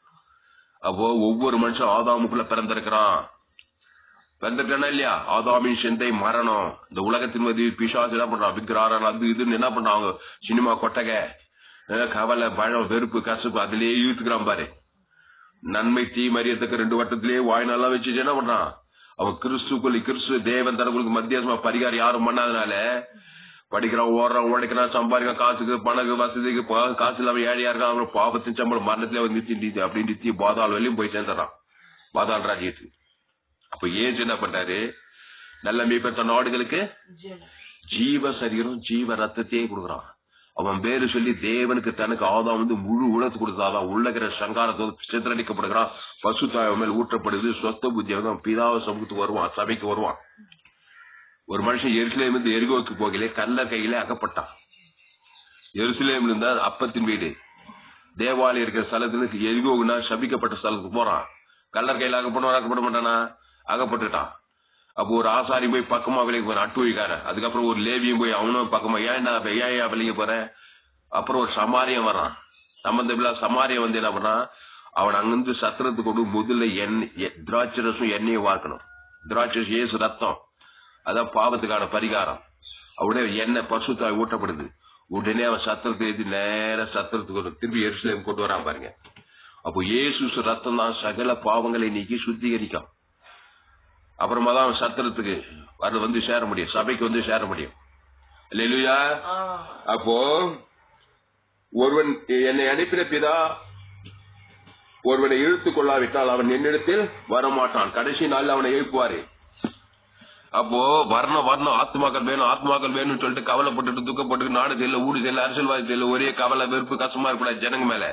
அப்போ ஒவ்வொரு மனுஷன் ஆதாமுக்குள்ள பிறந்திருக்கிறான். பிறந்திருக்கானா இல்லையா? ஆதாமின் சிந்தை மரணம். இந்த உலகத்தின் மதி பிசாசு என்ன பண்றான்? விக்கிராரன் அது இதுன்னு என்ன பண்றாங்க? சினிமா கொட்டகை, கவலை, பழம், வெறுப்பு, கசப்பு அதுலயே இழுத்துக்கிறான் பாரு. நன்மை தீ மரியத்துக்கு ரெண்டு வட்டத்திலேயே வாய்நாளா வச்சு என்ன பண்றான்? அவன் கிறிஸ்துக்குள்ள கிறிஸ்து தேவன் தனக்குள்ள மத்தியாசமா பரிகாரம் யாரும் பண்ணாதனால படிக்கிறான், ஓடுறான், உழைக்கிறான், சம்பாதிக்கிறான், காசுக்கு பணக்கு வசதிக்கு காசு இல்லாம ஏழையா இருக்கான். அப்புறம் பாவத்தின் சம்பளம் மரணத்திலே வந்து நித்தி அப்படி நித்தி பாதாள் வெளியும் போய் சேர்ந்துறான், பாதாள் ராஜ்யத்துக்கு. அப்ப ஏன் என்ன பண்றாரு? நல்ல மீட்பர் தன் நாடுகளுக்கு ஜீவ சரீரம் ஜீவ ரத்தத்தையே கொடுக்குறான். அவன் பேரு சொல்லி தேவனுக்கு தனக்கு ஆதாம் வந்து முழு உலகத்து கொடுத்தாதான் உள்ளகிற சங்காரத்தோடு சித்திரடிக்கப்படுகிறான். பசு தாய் மேல் ஊற்றப்படுது. சொத்த புத்தி பிதாவ சமூகத்துக்கு வருவான், சபைக்கு வருவான். ஒரு மனுஷன் எருசலேம் இருந்து எரிகோவுக்கு போகலே கல்லர் கையிலே அகப்பட்டான். எருசலேம் இருந்தா அப்பத்தின் வீடு, தேவாலயம் இருக்கிற ஸ்தலத்துக்கு எரிகோவுனா சபிக்கப்பட்ட ஸ்தலத்துக்கு போறான். கல்லர் கையில அகப்படும் அகப்பட மாட்டானா? அகப்பட்டுட்டான். அப்போ ஒரு ஆசாரி போய் பக்கமா விலைக்கு போற அட்டு வைக்காரன். அதுக்கப்புறம் ஒரு லேவியும் போய் அவனும் பக்கமா ஏன் ஏன் விலைக்கு போற. அப்புறம் ஒரு சமாரியம் வரான். சம்பந்தமில்லா சமாரியம் வந்து என்ன பண்றான்? அவன் அங்கிருந்து சத்திரத்துக்கு கொண்டு முதல்ல எண்ணெய் திராட்சை ரசம் எண்ணெயை வார்க்கணும். திராட்சை ஏசு ரத்தம், அதான் பாவத்துக்கான பரிகாரம். அவனே எண்ணெய் பசுத்தாய் ஊட்டப்படுது. உடனே அவன் சத்திரத்தை எழுதி நேர சத்திரத்துக்கு திரும்பி எருசலேம் கொண்டு வரான் பாருங்க. அப்போ ஏசு ரத்தம் தான் சகல பாவங்களை நீக்கி சுத்திகரிக்கும். அப்புறமா தான் அவன் சத்திரத்துக்கு அது வந்து சேர முடியும், சபைக்கு வந்து சேர முடியும். இல்லையா? அப்போ ஒருவன் என்னை அனுப்பின பிதா ஒருவனை இழுத்துக் கொள்ளாவிட்டால் அவன் என்னிடத்தில் வரமாட்டான். கடைசி நாள் அவனை எழுப்புவாரு. அப்போ வர்ணம் வர்ணம் ஆத்மாக்கள் வேணும் ஆத்மாக்கள் வேணும்னு சொல்லிட்டு கவலைப்பட்டு துக்கப்பட்டு நாடு செல்ல ஊடு செல்ல அரசியல்வாதி செல்ல ஒரே கவலை வெறுப்பு கஷ்டமா இருக்கூடாது ஜனங்க மேல.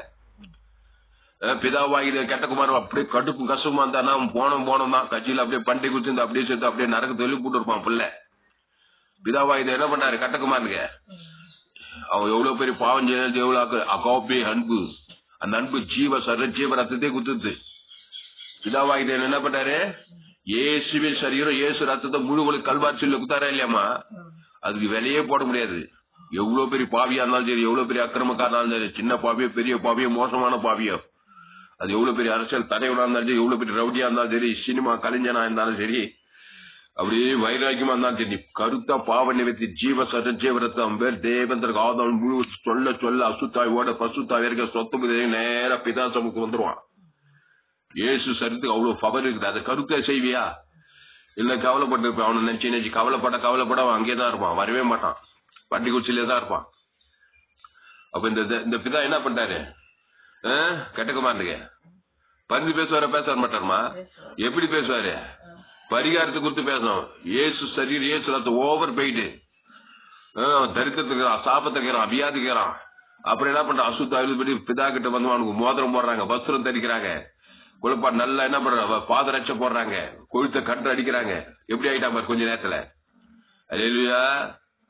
பிதாவாகி கெட்டகுமார் அப்படியே கடுப்பு கஷ்டமா இருந்தா அவன் போனோம் போனோம் தான் கட்சியில அப்படியே பண்டை குடிச்சிருந்து அப்படியே சேர்த்து அப்படியே நரக்கு தொழில் போட்டு இருப்பான் பிள்ளை. பிதாவாகி என்ன பண்ணாரு கட்டகுமாருக்கு? அவன் எவ்வளவு பெரிய பாவம் செய்ய எவ்வளவு அகோபி அன்பு, அந்த அன்பு ஜீவ சர ஜீவ ரத்தத்தை குத்துது. பிதாவாகி என்ன பண்ணாரு? இயேசுவின் சரீரம் இயேசு ரத்தத்தை முழுவதும் கல்வாரிசில குத்தாரா இல்லையாமா? அதுக்கு விலையே போட முடியாது. எவ்வளவு பெரிய பாவியா இருந்தாலும் சரி, எவ்வளவு பெரிய அக்கிரமக்காரனா இருந்தாலும் சரி, சின்ன பாவியோ பெரிய பாவியோ மோசமான பாவியோ, அது எவ்வளவு பெரிய அரசியல் தலைவனா இருந்தாலும் சரி, எவ்வளவு பெரிய ரவுடியா இருந்தாலும் சரி, சினிமா கலைஞனா இருந்தாலும் சரி, அப்படியே வைராக்கியமா இருந்தாலும் சரி, கருத்தா பாவ நிவர்த்தி ஜீவ சட்ட ஜீவரத்தம் பேர் தேவந்தருக்கு ஆதம் முழு சொல்ல சொல்ல அசுத்தாய் ஓட பசுத்தாய் இருக்க சொத்து நேர பிதாசமுக்கு வந்துருவான். இயேசு சரித்துக்கு அவ்வளவு பவர் இருக்குது. அதை கருத்தை செய்வியா? இல்ல கவலைப்பட்டு இருப்பான். அவனை நினைச்சு நினைச்சு கவலைப்பட கவலைப்பட அவன் அங்கேதான் இருப்பான், வரவே மாட்டான், பண்டி குச்சிலே தான் இருப்பான். அப்ப இந்த பிதா என்ன பண்றாரு? கெட்டகுமாருக்கு பந்து பேசுவார பேச மாட்டாருமா? எப்படி பேசுவாரு? பரிகாரத்தை குறித்து பேசணும். ஏசு சரீர் ஏசு ரத்த ஓவர் போயிட்டு தரித்திரத்துக்கிறான், சாபத்துக்கிறான், வியாதிக்கிறான். அப்புறம் என்ன பண்றான்? அசுத்தாயில் படி பிதா கிட்ட வந்து அவனுக்கு மோதிரம் போடுறாங்க, வஸ்திரம் தரிக்கிறாங்க, குழப்பா நல்லா என்ன பண்றாங்க, பாதரட்சை போடுறாங்க, கொழுத்த கன்று அடிக்கிறாங்க. எப்படி ஆயிட்டா கொஞ்ச நேரத்துல? அல்லேலூயா.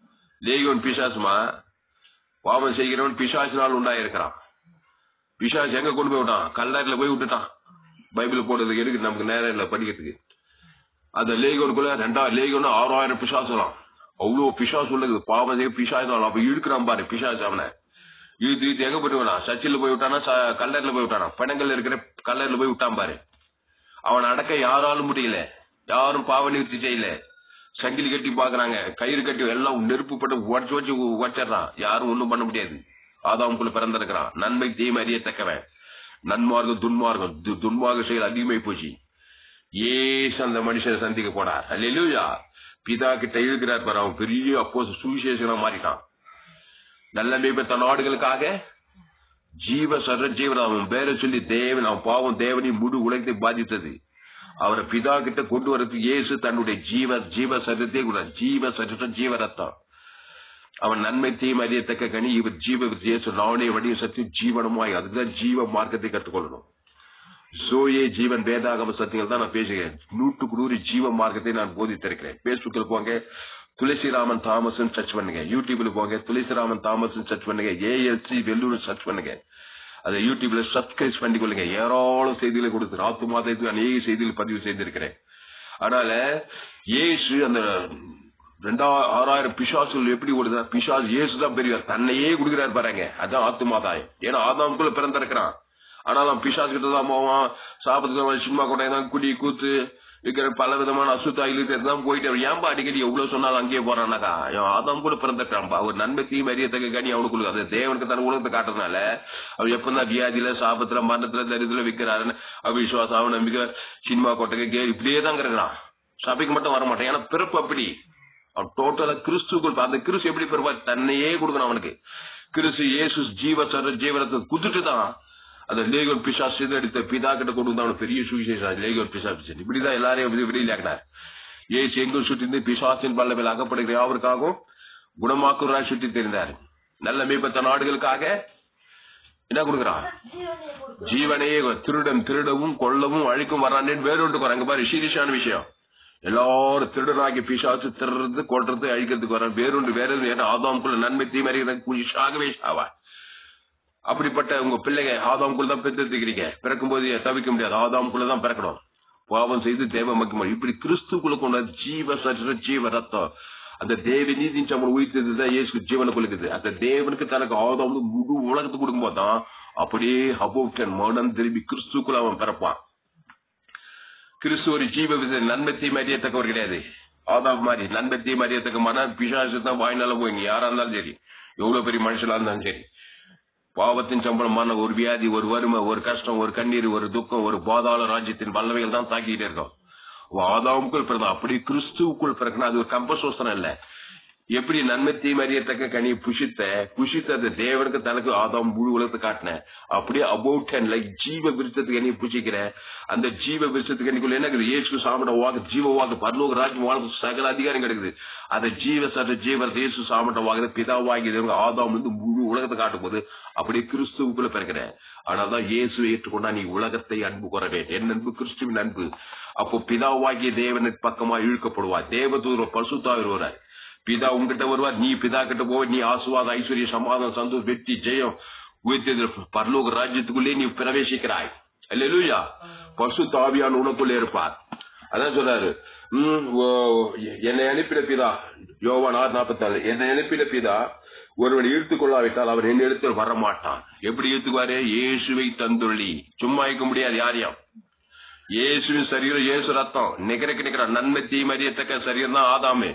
லேகியோன் பிசாசுமா பாவம் செய்கிறவன் பிசாசினால் உண்டாயிருக்கிறான். பிசாசு எங்க கொண்டு போய் விட்டான்? கல்லறையில போய் விட்டுட்டான். பைபிள் போடுறதுக்கு எதுக்கு நமக்கு நேரம் இல்லை படிக்கிறதுக்கு. அந்த லேகியோனுக்குள்ள ரெண்டாவது லேகியோன் ஆறாயிரம் பிசாசுலாம், அவ்வளவு பிசாசு உள்ளது. பாவம் செய்ய பிசாசு அப்ப இழுக்கிறான் பாரு பிசாசு. அவனை இழுத்து இழுத்து எங்க போயிட்டு விட்டான்? சர்ச்சில் போய் விட்டானா, கல்லறையில போய் விட்டானா, பணங்கள் இருக்கிற கல்லறையில போய் விட்டான் பாரு. அவன் அடக்க யாராலும் முடியல, யாரும் பாவ நிவர்த்தி செய்யல. சங்கிலி கட்டி பாக்குறாங்க, கயிறு கட்டி எல்லாம் நெருப்பு பட்டு உடச்சு வச்சு உடச்சிடறான். யாரும் ஒண்ணும் பண்ண முடியாது. ஆதாமுக்குள்ள பிறந்திருக்கிறான். நன்மை தீமை அறியத்தக்கவன். நன்மார்க்கம் துன்மார்க்கம் துன்மார்க்க செயல் அதிகமாய் போச்சு. ஏசு அந்த மனுஷனை சந்திக்க போனார். அல்லேலூயா. பிதா கிட்ட இழுக்கிறார் பாரு. அவன் பெரிய அப்போ சுவிசேஷனா மாறிட்டான். நல்ல மேய்ப்ப நாடுகளுக்காக ஜீவ சர ஜீவன் அவன் பேரை சொல்லி தேவன் அவன் பாவம் தேவனின் முழு உலகத்தை பாதித்தது. அவரை பிதா கிட்ட கொண்டு வரதுக்கு இயேசு தன்னுடைய ஜீவ ஜீவ சரீரத்தை கூட ஜீவ சரீரம் ஜீவ ரத்தம். அவன் நன்மை தீமை அறியத்தக்க கனி இவர் ஜீவ இயேசு நானே வடிவ சத்தியம் ஜீவனமாய். அதுதான் ஜீவ மார்க்கத்தை கற்றுக்கொள்ளணும். சோயே ஜீவன் வேதாகம சத்தியங்கள் தான் நான் பேசுகிறேன். நூற்றுக்கு நூறு ஜீவ மார்க்கத்தை நான் போதித்திருக்கிறேன். பேஸ்புக்கில் போங்க, துளசிராமன் தாமஸ் சர்ச் பண்ணுங்க. யூடியூப்ல போங்க, துளசிராமன் தாமஸ் சர்ச் பண்ணுங்க. ஏஎல்சி வெள்ளூர் சர்ச் பண்ணுங்க. அதை யூடியூப்ல சப்ஸ்கிரைப் பண்ணி கொள்ளுங்க. ஏராளம் செய்திகளை கொடுத்து ராத்து மாதத்துக்கு அநேக செய்திகள் பதிவு செய்திருக்கிறேன். அதனால இயேசு அந்த ரெண்டா ஆறாயிரம் பிசாசுகள் எப்படி ஓடுதா? பிசாசு இயேசுதான் பெரியவர், தன்னையே கொடுக்கிறார் பாருங்க. அதான் ஆத்துமாதாயம். ஏன்னா ஆதாமுக்குள்ள பிறந்திருக்கிறான். ஆனாலும் பிசாசு கிட்ட தான் போவான். சாப்பிட்டு சும்மா கொண்டாதான் குடி கூத்து இருக்கிற பல விதமான அசுத்தாயிலும் தான் போயிட்டு ஏன்பா அடிக்கடி எவ்வளவு சொன்னாலும் அங்கேயே போறான்னாக்கா ஆதாம் கூட பிறந்திருக்கான்பா. அவர் நன்மை தீமை அறியத்தக்க கனி அவனுக்குள்ள அது தேவனுக்கு தன் உலகத்தை காட்டுறதுனால அவர் எப்பதான் வியாதியில சாபத்துல மரணத்துல தரித்துல விற்கிறாருன்னு அவிசுவாசம் அவன் நம்பிக்கை சினிமா கொட்டகை கே இப்படியே தான் இருக்கிறான். சபைக்கு மட்டும் வர மாட்டான். ஏன்னா பிறப்பு அப்படி. அவன் டோட்டலா கிறிஸ்துக்குள் அந்த கிறிஸ்து எப்படி பிறப்பா? தன்னையே கொடுக்கணும் அவனுக்கு. கிறிஸ்து இயேசு ஜீவ சர ஜீவனத்தை குதிட்டு தான் அந்த லேகியோன் பிசாசு எடுத்த பிதா கிட்ட கொண்டு வந்து அவனுக்கு பெரிய சுவிசேஷம். லேகியோன் பிசாசு இப்படிதான் எல்லாரையும் வெளியிலாக்கினார். ஏசு எங்கும் சுற்றி பிசாசின் பல்லவில் அகப்படுகிற யாவருக்காகவும் குணமாக்குறாய் சுற்றி தெரிந்தார். நல்ல மேம்பட்ட நாடுகளுக்காக என்ன கொடுக்கிறான்? ஜீவனையே. திருடன் திருடவும் கொல்லவும் அழிக்கும் வரான்னு வேறொன்று அங்க பாரு சீரியஸான விஷயம். எல்லாரும் திருடனாகி பிசாசு திருடுறது கொல்றது அழிக்கிறதுக்கு வர வேறொன்று வேற ஆதாமுக்குள்ள நன்மை தீமறியாகவே சாவா. அப்படிப்பட்ட உங்க பிள்ளைங்க ஆதாமுக்குள்ள தான் பெற்றுக்கிறீங்க. பிறக்கும் போது தவிக்க முடியாது. ஆதாமுக்குள்ளதான் பிறக்கணும். பாவம் செய்து தேவ மக்கியம். இப்படி கிறிஸ்துக்குள்ள கொண்ட ஜீவ சரீர ஜீவ ரத்தம் அந்த தேவ நீதியின் சம்பளம் உயிர்த்ததுதான் இயேசு ஜீவனுக்கு இருக்குது. அந்த தேவனுக்கு தனக்கு ஆதாம் முழு உலகத்துக்கு கொடுக்கும் போதுதான் அப்படியே அபோக்டன் மனம் திரும்பி கிறிஸ்துக்குள்ள அவன் பிறப்பான். கிறிஸ்து ஒரு ஜீவ நன்மை தீமை அறியத்தக்கவர் கிடையாது. ஆதாம் மாதிரி நன்மை தீமை அறியத்தக்க மன பிசாசு தான் வாய்னால போயிங்க. யாரா இருந்தாலும் சரி, எவ்வளவு பெரிய மனுஷனா இருந்தாலும் சரி, பாவத்தின் சம்பளமான ஒரு வியாதி, ஒரு வறுமை, ஒரு கஷ்டம், ஒரு கண்ணீர், ஒரு துக்கம், ஒரு பாதாள ராஜ்யத்தின் வல்லவைகள் தான் தாக்கிட்டே இருக்கும். ஆதாமுக்குள் பிறந்தா அப்படி கிறிஸ்துவுக்குள் பிறக்கணும். அது ஒரு கம்பசோசனம் இல்ல. எப்படி நன்மை தீமை அறியத்தக்க கனி புஷித்த புஷித்த அந்த தேவனுக்கு தனக்கு ஆதாம் முழு உலகத்தை காட்டின அப்படியே அபவுட் அண்ட் லைக் ஜீவ விருத்தத்துக்கு கனி புஷிக்கிற அந்த ஜீவ விருத்தத்துக்கு கனிக்குள்ள என்ன இருக்குது? இயேசு சாமட வாக்கு ஜீவ வாக்கு பரலோக ராஜ்யம் வாழ்க்கை சகல அதிகாரம் கிடைக்குது. அந்த ஜீவ சட்ட ஜீவர் இயேசு சாமட்ட வாக்கு பிதாவாகி ஆதாம் வந்து முழு உலகத்தை காட்டும் போது அப்படியே கிறிஸ்துவுக்குள்ள பிறக்கிற. ஆனால்தான் இயேசு ஏற்றுக்கொண்டா நீ உலகத்தை அன்பு கூறவே. என் அன்பு கிறிஸ்துவின் அன்பு. அப்போ பிதாவாகிய தேவனுக்கு பக்கமா இழுக்கப்படுவார். தேவதூர பசுத்தாவிர் வரார். பிதா உங்ககிட்ட வருவார், நீ பிதா கிட்ட போவ. நீ ஆசுவாத ஐஸ்வர்ய சமாதானம் சந்தோஷம் வெற்றி ஜெயம் உயர்த்தி பரலோக ராஜ்யத்துக்குள்ளே நீ பிரவேசிக்கிறாய். அல்லேலூயா. பசுத்த ஆவியான உனக்குள்ளே இருப்பார். அதான் சொல்றாரு, உம் என்னை அனுப்பின பிதா யோவான் ஆறு நாற்பத்தி நாலு என்னை அனுப்பின பிதா ஒருவன் இழுத்துக் கொள்ளாவிட்டால் அவர் என் இடத்தில் வரமாட்டான். எப்படி இழுத்துக்குவாரு? இயேசுவை தந்துள்ளி. சும்மா இருக்க முடியாது யாரையும். இயேசுவின் சரீரம் இயேசு ரத்தம் நிகரக்கு நிக்கிற நன்மை தீமறியத்தக்க சரீரம் தான் ஆதாமே.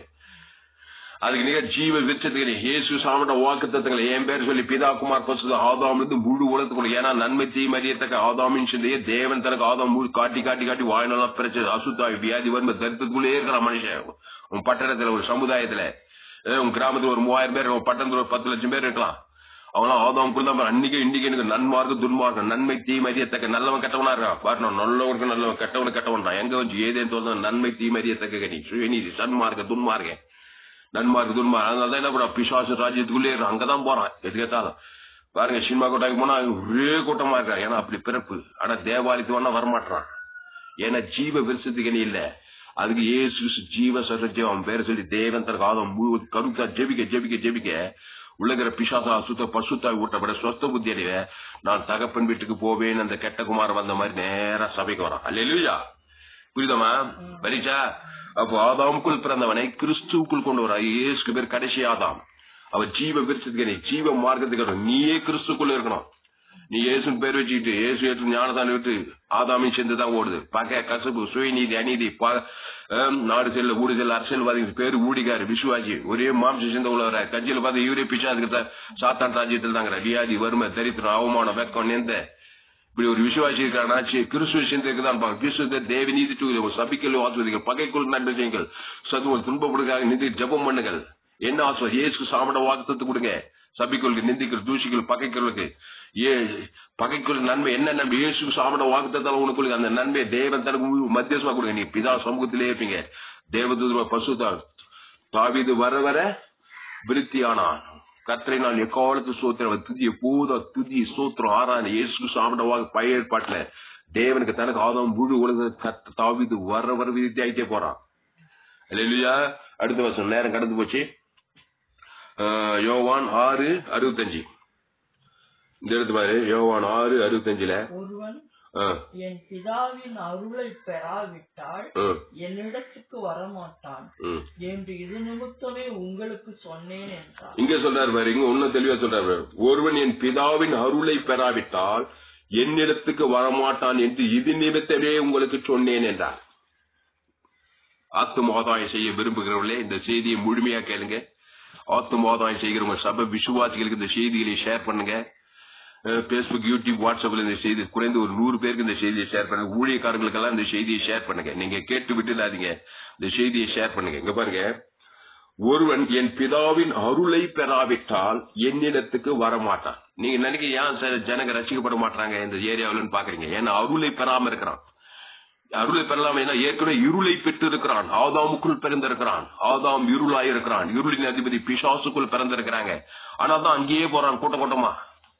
அதுக்கு நீங்க ஜீவ விருட்சத்துக்கு இயேசு சாமட்ட வாக்கு தத்துவங்களை என் பேர் சொல்லி பிதா குமார் பசு ஆதாம் இருந்து முழு உலகத்துக்குள்ள. ஏன்னா நன்மை தீமறியத்தக்க ஆதாமின் சிந்தையே தேவன் தனக்கு ஆதாம் முழு காட்டி காட்டி காட்டி வாயினெல்லாம் பிரச்சனை அசுத்தாய் வியாதி வரும் தரித்திரத்துக்குள்ளே இருக்கிற மனுஷன். உன் பட்டணத்துல ஒரு சமுதாயத்துல உன் கிராமத்துல ஒரு மூவாயிரம் பேர், உன் பட்டணத்துல ஒரு பத்து லட்சம் பேர் இருக்கலாம். அவங்களாம் ஆதாமுக்குள்ள தான் அன்னைக்கு இன்னைக்கு எனக்கு நன்மார்க்கு துன்மார்க்கம் நன்மை தீமறியத்தக்க நல்லவன் கெட்டவனா இருக்கான். பாருணும் நல்லவனுக்கு நல்லவன் கெட்டவனு கெட்டவன் தான். எங்க வந்து ஏதேன்னு சொல்றது நன்மை தீமறியத்தக்க கனி சுயநீதி சன்மார்க்க துன்மார்க்க நன்மார்க்கு துன்மார்க்கு. அதனாலதான் என்ன பண்ண பிசாசு ராஜ்யத்துக்குள்ளே அங்கதான் போறான். எதுக்கேத்தாலும் பாருங்க சினிமா கூட்டாக்கு போனா ஒரே கூட்டமா இருக்கா. ஏன்னா அப்படி பிறப்பு. ஆனா தேவாலயத்து வேணா வரமாட்டான். ஏன்னா ஜீவ விருசத்துக்கு நீ இல்ல. அதுக்கு இயேசு ஜீவ சர்ஜம் அவன் பேரை சொல்லி தேவன் தனக்கு ஆதம் முழு கருத்தா ஜெபிக்க ஜெபிக்க ஜெபிக்க உள்ளகிற பிசாசா சுத்த பசுத்தாய் ஊட்டப்பட சொத்த புத்தி அடைவ நான் தகப்பன் வீட்டுக்கு போவேன் அந்த கெட்ட குமார் வந்த மாதிரி நேரா சபைக்கு வரான். அல்லேலூயா. புரியுதமா? பரிச்சா. அப்போ ஆதாமுக்குள் பிறந்தவனை கிறிஸ்துவுக்குள் கொண்டு வர இயேசுக்கு பேர் கடைசி ஆதாம். அவன் ஜீவ விருச்சத்துக்கு நீ ஜீவ மார்க்கத்துக்கு நீயே கிறிஸ்துக்குள்ள இருக்கணும். நீ இயேசுன்னு பேர் வச்சுக்கிட்டு இயேசு ஏற்று ஞானதான விட்டு ஆதாமின் சேர்ந்துதான் ஓடுது. பகை கசப்பு சுயநீதி அநீதி நாடு செல்ல ஊடு செல்ல அரசியல்வாதிகள் பேரு ஊடிக்காரு விசுவாசி ஒரே மாம்ச சிந்த உள்ளவர கட்சியில பார்த்து இவரே பிச்சாதுக்கு சாத்தான் ராஜ்யத்தில் தாங்கிற வியாதி வறுமை தரித்திரம் அவமானம் வெக்கம் நெந்த இப்படி ஒரு விசுவாசி இருக்கிறானா கிறிஸ்துவ சிந்தைக்கு தான் கிறிஸ்துவ தேவி நீதி சபிக்கல் ஆஸ்வதிகள் பகைக்குள் நன்மை செய்யுங்கள் சதுவல் துன்பப்படுக்காக நிதி ஜபம் பண்ணுங்கள். என்ன ஆஸ்வ இயேசுக்கு சாமட வாக்குத்தத்தை கொடுங்க. சபிக்கொள்ளுக்கு நிந்திக்கள் தூசிகள் பகைக்களுக்கு ஏ பகைக்குள் நன்மை என்ன நன்மை இயேசு சாமட வாக்குத்தால உனக்கு அந்த நன்மை தேவன் தனக்கு மத்தியசமா கொடுங்க. நீ பிதா சமூகத்திலே இருப்பீங்க. தேவதூத பசுதான் தாவீது வர வர விருத்தியானான். கர்த்தரை நான் எக்காலத்து சோத்திரம் துதி பூத துதி சோத்திரம் ஆறான இயேசு சாமட வாக்கு பழைய ஏற்பாட்டுல தேவனுக்கு தனக்கு ஆதம் முழு உலக தாவீது வர வர விருத்தி ஆயிட்டே போறான். அல்லேலூயா. அடுத்த வருஷம் நேரம் கடந்து போச்சு. யோவான் ஆறு அறுபத்தஞ்சு இந்த இடத்து பாரு. யோவான் ஆறு அறுபத்தஞ்சுல ஒருவன் என் பிதாவின் அருளை பெறாவிட்டால் என்னிடத்துக்கு வரமாட்டான் என்று இது நிமித்தமே உங்களுக்கு சொன்னேன் என்றார். இங்க சொல்றாரு பாரு. இங்க ஒன்னும் தெளிவா சொல்றாரு. ஒருவன் என் பிதாவின் அருளை பெறாவிட்டால் என்னிடத்துக்கு வரமாட்டான் என்று இது நிமித்தமே உங்களுக்கு சொன்னேன் என்றார். ஆத்துமாதாயம் செய்ய விரும்புகிறவர்களே இந்த செய்தியை முழுமையா கேளுங்க. ஆத்துமாதாயம் செய்கிறவங்க சபை விசுவாசிகளுக்கு இந்த செய்திகளை ஷேர் பண்ணுங்க. பேஸ்புக் யூடியூப் வாட்ஸ்அப்ல இந்த செய்தி குறைந்து ஒரு நூறு பேருக்கு இந்த செய்தியை ஷேர் பண்ணுங்க. ஊழியக்காரங்களுக்கு எல்லாம் இந்த செய்தியை ஷேர் பண்ணுங்க. நீங்க கேட்டு விட்டுடாதீங்க. இந்த செய்தியை ஷேர் பண்ணுங்க. இங்க பாருங்க. ஒருவன் என் பிதாவின் அருளை பெறாவிட்டால் என்னிடத்துக்கு வரமாட்டான். நீங்க நினைக்க ஏன் ஜனங்க ரசிக்கப்பட மாட்டாங்க இந்த ஏரியாவிலன்னு பாக்குறீங்க. ஏன்னா அருளை பெறாம இருக்கிறான். அருளை பெறலாம். ஏற்கனவே இருளை பெற்று இருக்கிறான். ஆதாமுக்குள் பிறந்திருக்கிறான். ஆதாம் இருளாய் இருக்கிறான். இருளின் அதிபதி பிசாசுக்குள் பிறந்திருக்கிறாங்க. ஆனா தான் அங்கேயே போறான் கூட்ட கூட்டமா.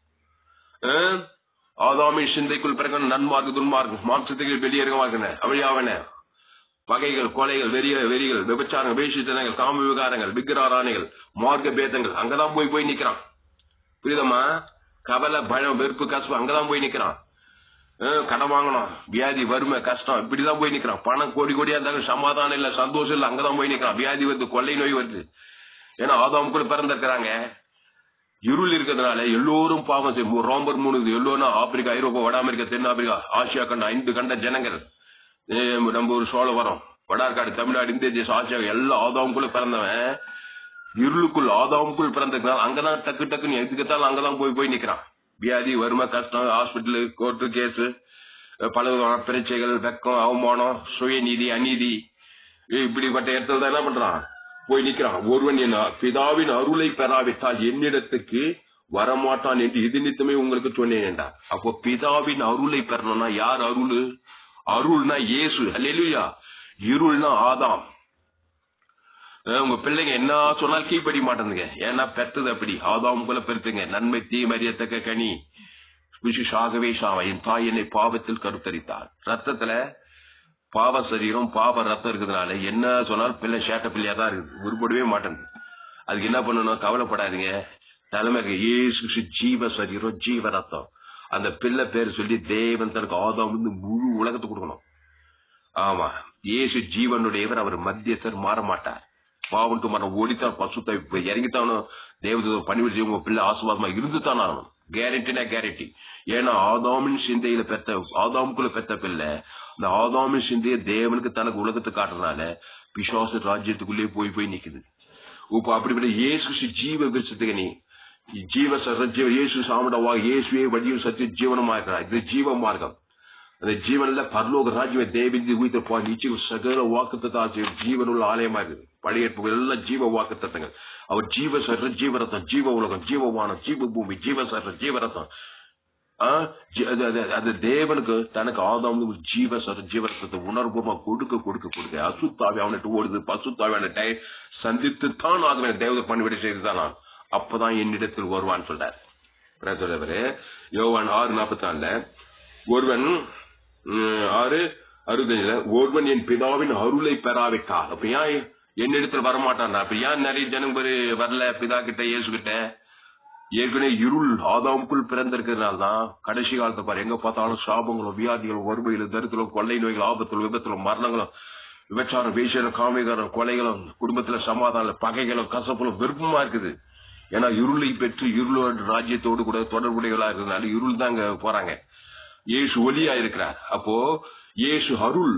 ஆதாமின் சிந்தைக்குள் பிறகு நன்மார்க்கு துன்மார்க்கு மாம்சத்துக்கு வெளியேறவாங்க அவையாவன பகைகள் கொலைகள் வெறிய வெறிகள் விபச்சாரங்கள் வேஷித்தனங்கள் காம விவகாரங்கள் விக்கிராராணிகள் மார்க்க பேதங்கள் அங்கதான் போய் போய் நிக்கிறான். புரியுதமா? கவலை பயம் வெறுப்பு கசப்பு அங்கதான் போய் நிக்கிறான். கடன் வாங்கணும் வியாதி வறுமை கஷ்டம் இப்படிதான் போய் நிக்கிறான். பணம் கோடி கோடியா இருந்தாங்க சமாதானம் இல்ல சந்தோஷம் இல்ல அங்கதான் போய் நிக்கிறான். வியாதி வருது கொள்ளை நோய் வருது. ஏன்னா ஆதாமுக்குள்ள பிறந்திருக்கிறாங்க. இருள் இருக்கிறதுனால எல்லோரும் பாவம் செய்யும். ரோம்பர் மூணு எல்லோரும் ஆப்பிரிக்கா ஐரோப்பா வட அமெரிக்கா தென் ஆப்பிரிக்கா ஆசியா கண்ட ஐந்து கண்ட ஜனங்கள் நம்ம ஒரு சோழவரம் வடார்காடு தமிழ்நாடு இந்திய தேசம் ஆசியா எல்லாம் ஆதாமுக்குள்ள பிறந்தவன் இருளுக்குள் ஆதாமுக்குள் பிறந்திருக்கிறான். அங்கதான் டக்கு டக்குன்னு எதுக்கத்தாலும் அங்கதான் போய் போய் நிக்கிறான். வியாதி வறுமை கஷ்டம் ஹாஸ்பிட்டலு கோர்ட்டு கேஸு பல விதமான பிரச்சனைகள் வெக்கம் அவமானம் சுயநீதி அநீதி இப்படிப்பட்ட இடத்துல தான் என்ன பண்றான் போய் நிக்கிறான். ஒருவன் என் பிதாவின் அருளை பெறாவிட்டால் என்னிடத்துக்கு வரமாட்டான் என்று இது நித்தமே உங்களுக்கு சொன்னேன் என்றார். அப்போ பிதாவின் அருளை பெறணும்னா யார் அருள்? அருள்னா இயேசு. அல்லேலூயா. இருள்னா ஆதாம். உங்க பிள்ளைங்க என்ன சொன்னாலும் கீழ்படி மாட்டேங்குங்க. ஏன்னா பெற்றது அப்படி ஆதாம் போல பெருத்துங்க. நன்மை தீமறியத்தக்க கனி விசுஷாகவே சாவ என் தாய் என்னை பாவத்தில் கருத்தரித்தார். ரத்தத்துல பாவ சரீரம் பாவ ரத்தம் இருக்கிறதுனால என்ன சொன்னாலும் பிள்ளை சேட்ட பிள்ளையா தான் இருக்குது. உருப்படவே மாட்டேங்குது. அதுக்கு என்ன பண்ணணும்? கவலைப்படாதீங்க. தலைமைக்கு ஏசு ஜீவ சரீரம் ஜீவ ரத்தம். அந்த பிள்ளை பேர் சொல்லி தேவன் தனக்கு ஆதாம் வந்து முழு உலகத்தை கொடுக்கணும். ஆமா ஏசு ஜீவனுடையவர். அவர் மத்தியஸ்தர் மாற மாட்டார். பாவன்ட்டு மரம் ஓடித்தான் பசுத்த இறங்கித்தானும் தேவதூத பணிவிட செய்ய உங்க பிள்ளை ஆசுவாதமா இருந்துதான் ஆகணும். கேரண்டினா கேரண்டி. ஏன்னா ஆதாமின் சிந்தையில பெத்த ஆதாமுக்குள்ள பெத்த பிள்ளை இந்த ஆதாமின் சிந்தைய தேவனுக்கு தனக்கு உலகத்தை காட்டுறதுனால பிசாசு ராஜ்யத்துக்குள்ளேயே போய் போய் நிக்குது. இப்ப அப்படிப்பட்ட இயேசு ஜீவ விருட்சத்துக்கு நீ ஜீவ சஜீவ இயேசு சாமடவா இயேசுவே வழியும் சத்திய ஜீவனமா இருக்கிறா. இது ஜீவ மார்க்கம். அந்த ஜீவன்ல பரலோக ராஜ்யம் தேவிந்தி உயிர்த்த நிச்சயம் சகல வாக்குத்தத்தை ஜீவனுள்ள ஆலயமா இருக்குது. பழைய எல்லாம் ஜீவ வாக்கு தத்தங்கள். அவர் ஜீவ சர ஜீவரத்தம் ஜீவ உலகம் ஜீவவானம் ஜீவ பூமி ஜீவ சர ஜீவரத்தம். அது தேவனுக்கு தனக்கு ஆதாம் ஜீவ சர ஜீவரத்தத்தை உணர்வுமா கொடுக்க கொடுக்க கொடுக்க அசுத்தாவி அவனுக்கு ஓடுது. பசுத்தாவி அவனை சந்தித்து தான் ஆதவன் தேவதை பண்ணிவிட செய்துதான் நான் அப்பதான் என்னிடத்தில் வருவான்னு சொல்றாரு. யோவான் ஆறு நாற்பத்தி நாலுல ஒருவன் ஆறு அறுபதுல ஒருவன் என் பிதாவின் அருளை பெறாவிட்டால், அப்ப ஏன் என்னிடத்தில் வரமாட்டான்? அப்ப ஏன் நிறைய ஜனங்க பேரு வரல பிதா கிட்ட, இயேசு கிட்ட? ஏற்கனவே இருள் ஆதாமுக்குள் பிறந்திருக்கிறதுனால்தான் கடைசி காலத்தை பாரு, எங்க பார்த்தாலும் சாபங்களும் வியாதிகளும் வறுமையிலும் தரித்திரம் கொள்ளை நோய்கள் ஆபத்திலும் விபத்திலும் மரணங்களும் விபச்சாரம் வேசியம் காமிகாரம் கொலைகளும் குடும்பத்துல சமாதானம் பகைகளும் கசப்புகளும் விருப்பமா இருக்குது. ஏன்னா இருளை பெற்று இருளோட ராஜ்யத்தோடு கூட தொடர்புடையவர்களா இருக்கிறதுனால இருள் தான் அங்க போறாங்க. இயேசு ஒளியா இருக்கிறார். அப்போ இயேசு அருள்,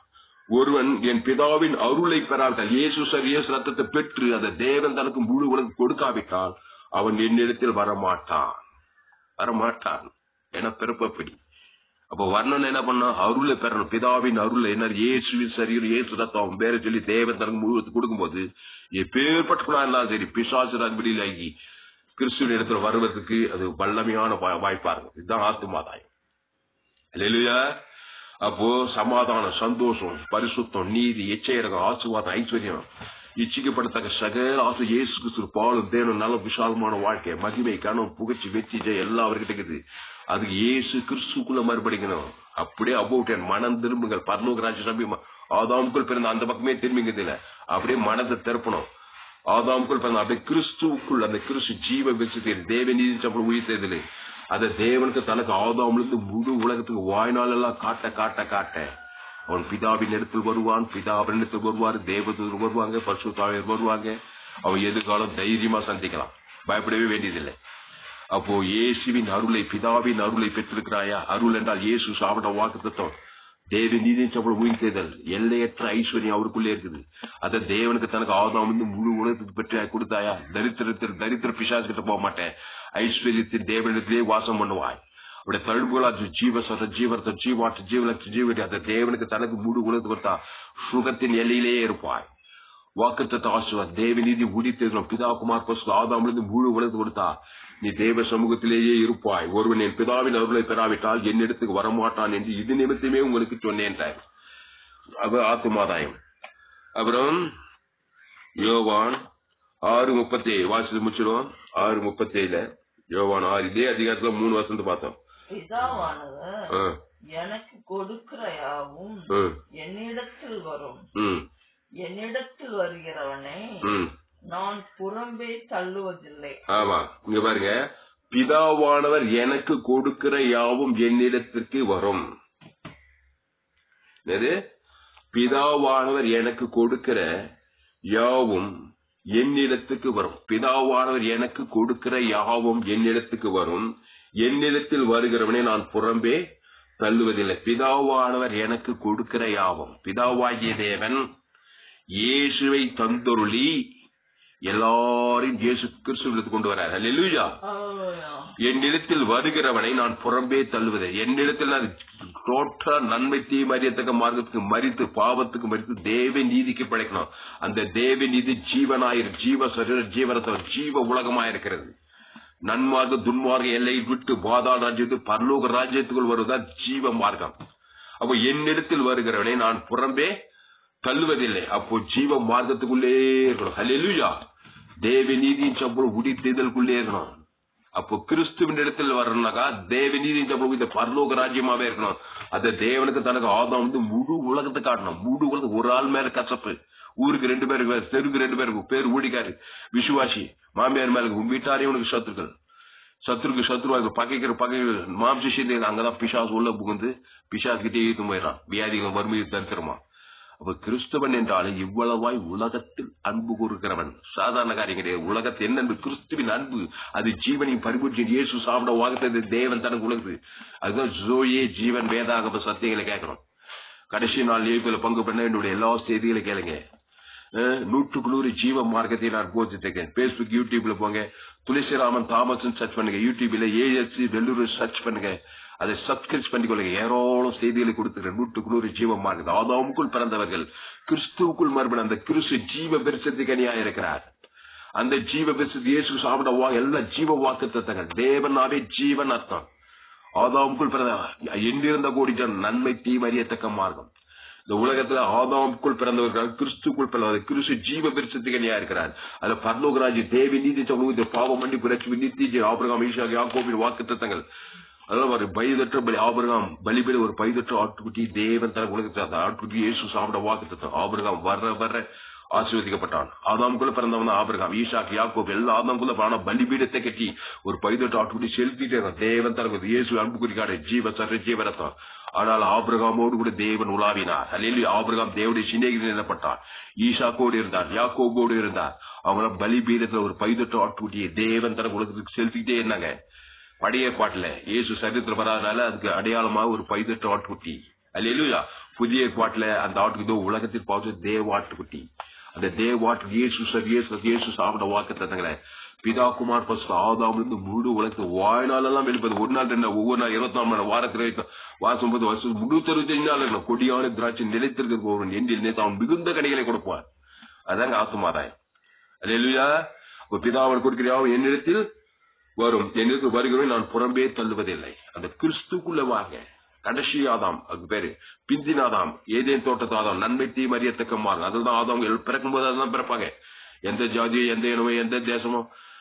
ஒருவன் என் பிதாவின் அருளை பெறாவிட்டால், இயேசு சரிய ரத்தத்தை பெற்று அதை தேவன் தனக்கு முழு உலகம் கொடுக்காவிட்டால் அவன் என்னிடத்தில் வரமாட்டான் வரமாட்டான் என பிறப்பப்படி. அப்ப வர்ணன் என்ன பண்ணா, அருளை பெறணும், பிதாவின் அருள். என்ன, இயேசுவின் சரீரம் இயேசு ரத்தம் பேரை சொல்லி தேவன் தனக்கு முழு கொடுக்கும் போது எப்பேற்பட்டா இருந்தாலும் சரி பிசாசு அன்படியிலாகி கிறிஸ்துவின் இடத்துல வருவதற்கு அது வல்லமையான வாய்ப்பா இருக்கும். இதுதான் ஆத்துமாதாயம். அல்லேலூயா. அப்போ சமாதானம், சந்தோஷம், பரிசுத்தம், நீதி, எச்சையரகம், ஆசீர்வாதம், ஐஸ்வர்யம், இச்சிக்கப்படத்தக்க சகல ஆசை இயேசு கிறிஸ்து பாலும் தேனும் நல்ல விசாலமான வாழ்க்கை, மகிமை, கனம், புகழ்ச்சி, வெற்றி, ஜெயம் எல்லாம் அவர்கிட்ட இருக்குது. அதுக்கு இயேசு கிறிஸ்துக்குள்ள மறுபடிக்கணும். அப்படியே அபவுட் மனம் திரும்புங்கள், பரலோக ராஜ்ய சபை ஆதாமுக்குள் பிறந்த அந்த பக்கமே திரும்பிங்கிறது இல்ல, அப்படியே மனதை திறப்பணும். ஆதாமுக்குள் பிறந்த அப்படியே கிறிஸ்துவுக்குள் அந்த கிறிஸ்து ஜீவ வெற்றி தேவ நீதி சம்பளம் உயிர்த்ததில்லை. அதை தேவனுக்கு தனக்கு ஆதாமிலிருந்து முழு உலகத்துக்கு வாய்நாள் எல்லாம் காட்ட காட்ட காட்ட அவன் பிதாவின் இடத்தில் வருவான், பிதாவின் இடத்தில் வருவாரு, தேவதூதர் வருவாங்க, பரிசுத்தாவியர் வருவாங்க. அவன் எதிர்காலம் தைரியமா சந்திக்கலாம், பயப்படவே வேண்டியதில்லை. அப்போ இயேசுவின் அருளை, பிதாவின் அருளை பெற்றிருக்கிறாயா? அருள் என்றால் இயேசு சாப்பிட்ட வாக்கு தத்துவம், தேவ நீதி சம்பளம் உயிர்த்தேதல், எல்லையற்ற ஐஸ்வர்யம் அவருக்குள்ளே இருக்குது. அதை தேவனுக்கு தனக்கு ஆதாமிலிருந்து முழு உலகத்துக்கு பெற்று கொடுத்தாயா? தரித்திரத்தில் தரித்திர பிசாசு கிட்ட போக மாட்டேன், ஐஸ்வர்யத்தின் தேவனிடத்திலே வாசம் பண்ணுவாய். அப்படியே தழும்புகளா ஜீவசத ஜீவரத்த ஜீவாற்று ஜீவலட்ச ஜீவடி அந்த தேவனுக்கு தனக்கு முழு உலகத்து கொடுத்தா சுகத்தின் எல்லையிலேயே இருப்பாய். வாக்குத்தத்த ஆசீர்வாதம், தேவ நீதி உடித்தேதலும், பிதா குமார் பசு ஆதாமிலிருந்து முழு உலகத்து கொடுத்தா நீ தேவ சமூகத்திலேயே இருப்பாய். ஒருவன் என் பிதாவின் அருளை பெறாவிட்டால் என்னிடத்துக்கு வரமாட்டான் என்று இது நிமித்தமே உங்களுக்கு சொன்னேன். அது ஆத்துமாதாயம். அப்புறம் யோவான் ஆறு முப்பத்தி ஏழு வாசித்து முடிச்சிடுவோம். ஆறு முப்பத்தி ஏழுல யோவான் ஆறு, இதே அதிகாரத்துல மூணு வருஷம் பார்த்தோம். பிதாவானவர் எனக்கு கொடுக்கிற யாவும் என்னிடத்தில் வரும், என்னிடத்தில் வருகிறவனை நான் புறம்பே தள்ளுவதில்லை. ஆமா, இங்க பாருங்க, பிதாவானவர் எனக்கு கொடுக்கிற யாவும் என்னிடத்திற்கு வரும். பிதாவானவர் எனக்கு கொடுக்கிற யாவும் என்னிடத்துக்கு வரும். பிதாவானவர் எனக்கு கொடுக்கிற யாவும் என்னிடத்துக்கு வரும், என்னிடத்தில் வருகிறவனை நான் புறம்பே தள்ளுவதில்லை. பிதாவானவர் எனக்கு கொடுக்கிற யாவும், பிதாவாகிய தேவன் இயேசுவை தந்தொருளி எல்லாரையும் இயேசு கிறிஸ்துவிற்கு கொண்டு வரார். அல்லேலூயா. என்னிடத்தில் வருகிறவனை நான் புறம்பே தள்ளுவதை, என்னிடத்தில் நான் டோட்டலா நன்மை தீமை அறியத்தக்க மார்க்கத்துக்கு மறித்து பாவத்துக்கு மறித்து தேவ நீதிக்கு படைக்கணும். அந்த தேவ நீதி ஜீவனாயிரு ஜீவ சரீர ஜீவனத்தில் ஜீவ உலகமாயிருக்கிறது. நன்மார்க்க துன்மார்க்க எல்லையை விட்டு பாதாள ராஜ்யத்துக்கு பரலோக ராஜ்யத்துக்குள் வருவதா ஜீவ மார்க்கம். அப்போ என்னிடத்தில் வருகிறவனை நான் புறம்பே தள்ளுவதில்லை. அப்போ ஜீவ மார்க்கத்துக்குள்ளே இருக்கணும். அல்லேலூயா. தேவ நீதியின் சம்பளம் உடித்தேதலுக்குள்ளே இருக்கணும். அப்போ கிறிஸ்துவின் இடத்தில் வரணும்னாக்கா தேவ நீதியின் சம்பளம் இந்த பரலோக ராஜ்யமாவே இருக்கணும். அந்த தேவனுக்கு தனக்கு ஆதாம் வந்து முழு உலகத்தை காட்டணும். முழு உலகம் ஒரு ஆள் மேல கசப்பு, ஊருக்கு ரெண்டு பேருக்கு, தெருக்கு ரெண்டு பேருக்கு, பேர் ஊடிக்காரு, விசுவாசி, மாமியார் மேல உங்க வீட்டாரையும் உனக்கு சத்துருக்கள், சத்துருக்கு சத்ருவாங்க, பகைக்கிற பகைகள் மாம்ச செய்தி அங்கதான் பிசாசு உள்ள புகுந்து பிசாசு கிட்டே ஈர்த்து போயிடறான். வியாதிகள் வறுமையை தடுத்துருமா. அப்ப கிறிஸ்துவன் என்றாலும் இவ்வளவாய் உலகத்தில் அன்பு கூறுகிறவன் சாதாரண காரியம் கிடையாது. உலகத்தில் என்ன அன்பு? கிறிஸ்துவின் அன்பு. அது ஜீவனையும் பரிபூர்த்தி. இயேசு சாப்பிட வாகத்தை தேவன் தனக்கு உலகுது. அதுதான் ஜோயே ஜீவன் வேதாகம சத்தியங்களை கேட்கணும். கடைசி நாள் ஏற்குள்ள பங்கு பண்ண என்னுடைய எல்லா செய்திகளை கேளுங்க. நூற்றுக்கு நூறு ஜீவ மார்க்கத்தை நான் போதித்திருக்கேன். பேஸ்புக் யூடியூப்ல போங்க, துளசிராமன் தாமஸ் சர்ச் பண்ணுங்க, யூடியூப்ல ஏஎஸ்சி வெள்ளூர் சர்ச் பண்ணுங்க, அதை சப்ஸ்கிரைப் பண்ணிக்கொள்ளுங்க. ஏராளம் செய்திகளை கொடுத்துக்கிறேன். நூற்றுக்கு நூறு ஜீவ மார்க்கம். ஆதாமுக்குள் பிறந்தவர்கள் கிறிஸ்துவுக்குள் மறுபடியும் அந்த கிறிஸ்து ஜீவ பெருசத்து கனியா இருக்கிறார். அந்த ஜீவ பெருசத்து இயேசு சாப்பிட வா எல்லா ஜீவ வாக்கு தத்தங்கள் தேவனாவே ஜீவன் அர்த்தம். ஆதாமுக்குள் பிறந்த எண்ணிருந்த கோடி ஜன் நன்மை தீமை அறியத்தக்க மார்க்கம். இந்த உலகத்துல ஆதாமுக்குள் பிறந்தவர்கள் கிறிஸ்துக்குள் பிறந்தவர் கிறிஸ்து ஜீவ பெருசத்து கனியா இருக்கிறார். அது பரலோகராஜ் தேவி நீதி சமூக பாவ மன்னிப்பு ரட்சிப்பு நித்திய ஆபிரகாம் ஈசாக் யாக்கோபின் வாக்கு தத்தங்கள் அதெல்லாம் ஒரு பைதற்ற பலி ஆபிரகாம் பலிபலி ஒரு பைதற்ற ஆட்டுக்குட்டி தேவன் தர உலகத்தை அந்த ஆட்டுக்குட்டி இயேசு சாப்பிட வாக்கு ஆபிரகாம் வர்ற வர்ற ஆசீர்வதிக்கப்பட்டான். ஆதாமுக்குள்ள பிறந்தவன் ஆபிரகாம், ஈசாக், யாக்கோப் எல்லா ஆதாமுக்குள்ள ஆனா பலிபீடத்தை கட்டி ஒரு பைதற்ற ஆட்டுக்குட்டி செலுத்திட்டே தேவன் தர இயேசு அன்பு குறிக்காடு ஜீவ சர ஜீவரத்தம். ஆனால் ஆபிரகாமோடு கூட தேவன் உலாவினார். அல்லேலூயா. ஆபிரகாம் தேவனுடைய சிநேகிதன் எனப்பட்டார். ஈசாக்கோடு இருந்தார், யாக்கோபோடு இருந்தார். அவங்க பலிபீடத்துல ஒரு பைதற்ற ஆட்டுக்குட்டியை தேவன் தர உலகத்துக்கு செலுத்திக்கிட்டே இருந்தாங்க. பழைய பாட்டுல இயேசு சரீரத்துல வராதனால அதுக்கு அடையாளமா ஒரு பைதற்ற ஆட்டுக்குட்டி. அல்லேலூயா. புதிய பாட்டுல அந்த ஆட்டுக்குதோ உலகத்தில் பார்த்து தேவ ஆட்டுக்குட்டி. அந்த தேவாட்டு இயேசு இயேசு இயேசு சாப்பிட வாக்கு தந்தங்களே பிதா குமார் பசு ஆதாம் இருந்து முழு உலகத்து வாழ்நாள் எல்லாம் வெளிப்பது. ஒரு நாள் ரெண்டு ஒவ்வொரு நாள் இருபத்தி நாலு மணி வாரத்தில் வாரம் ஒன்பது வருஷம் முன்னூத்தி அறுபத்தி அஞ்சு நாள் இருக்கணும். கொடியான திராட்சை நிலைத்திருக்க ஒருவன் எண்ணில் நேற்று அவன் மிகுந்த கனிகளை கொடுப்பான். அதாங்க ஆத்துமாதாயம். அல்லேலூயா. பிதாவன் கொடுக்கிற என்னிடத்தில் வரும், என்னிடத்தில் வருகிறோம், நான் புறம்பே தள்ளுவதில்லை. அந்த கிறிஸ்துக்குள்ள வாங்க. கடைசி ஆதாம் அது பேரு பிந்தின ஆதாம், ஏதேன் தோட்டத்து ஆதாம், நன்மை தீமை அறியத்தக்க மாறும். அதுதான் ஆதாம் பிறக்கும் போது அதுதான் பிறப்பாங்க. எந்த ஜாதியோ எந்த இனமோ எந்த தேசமோ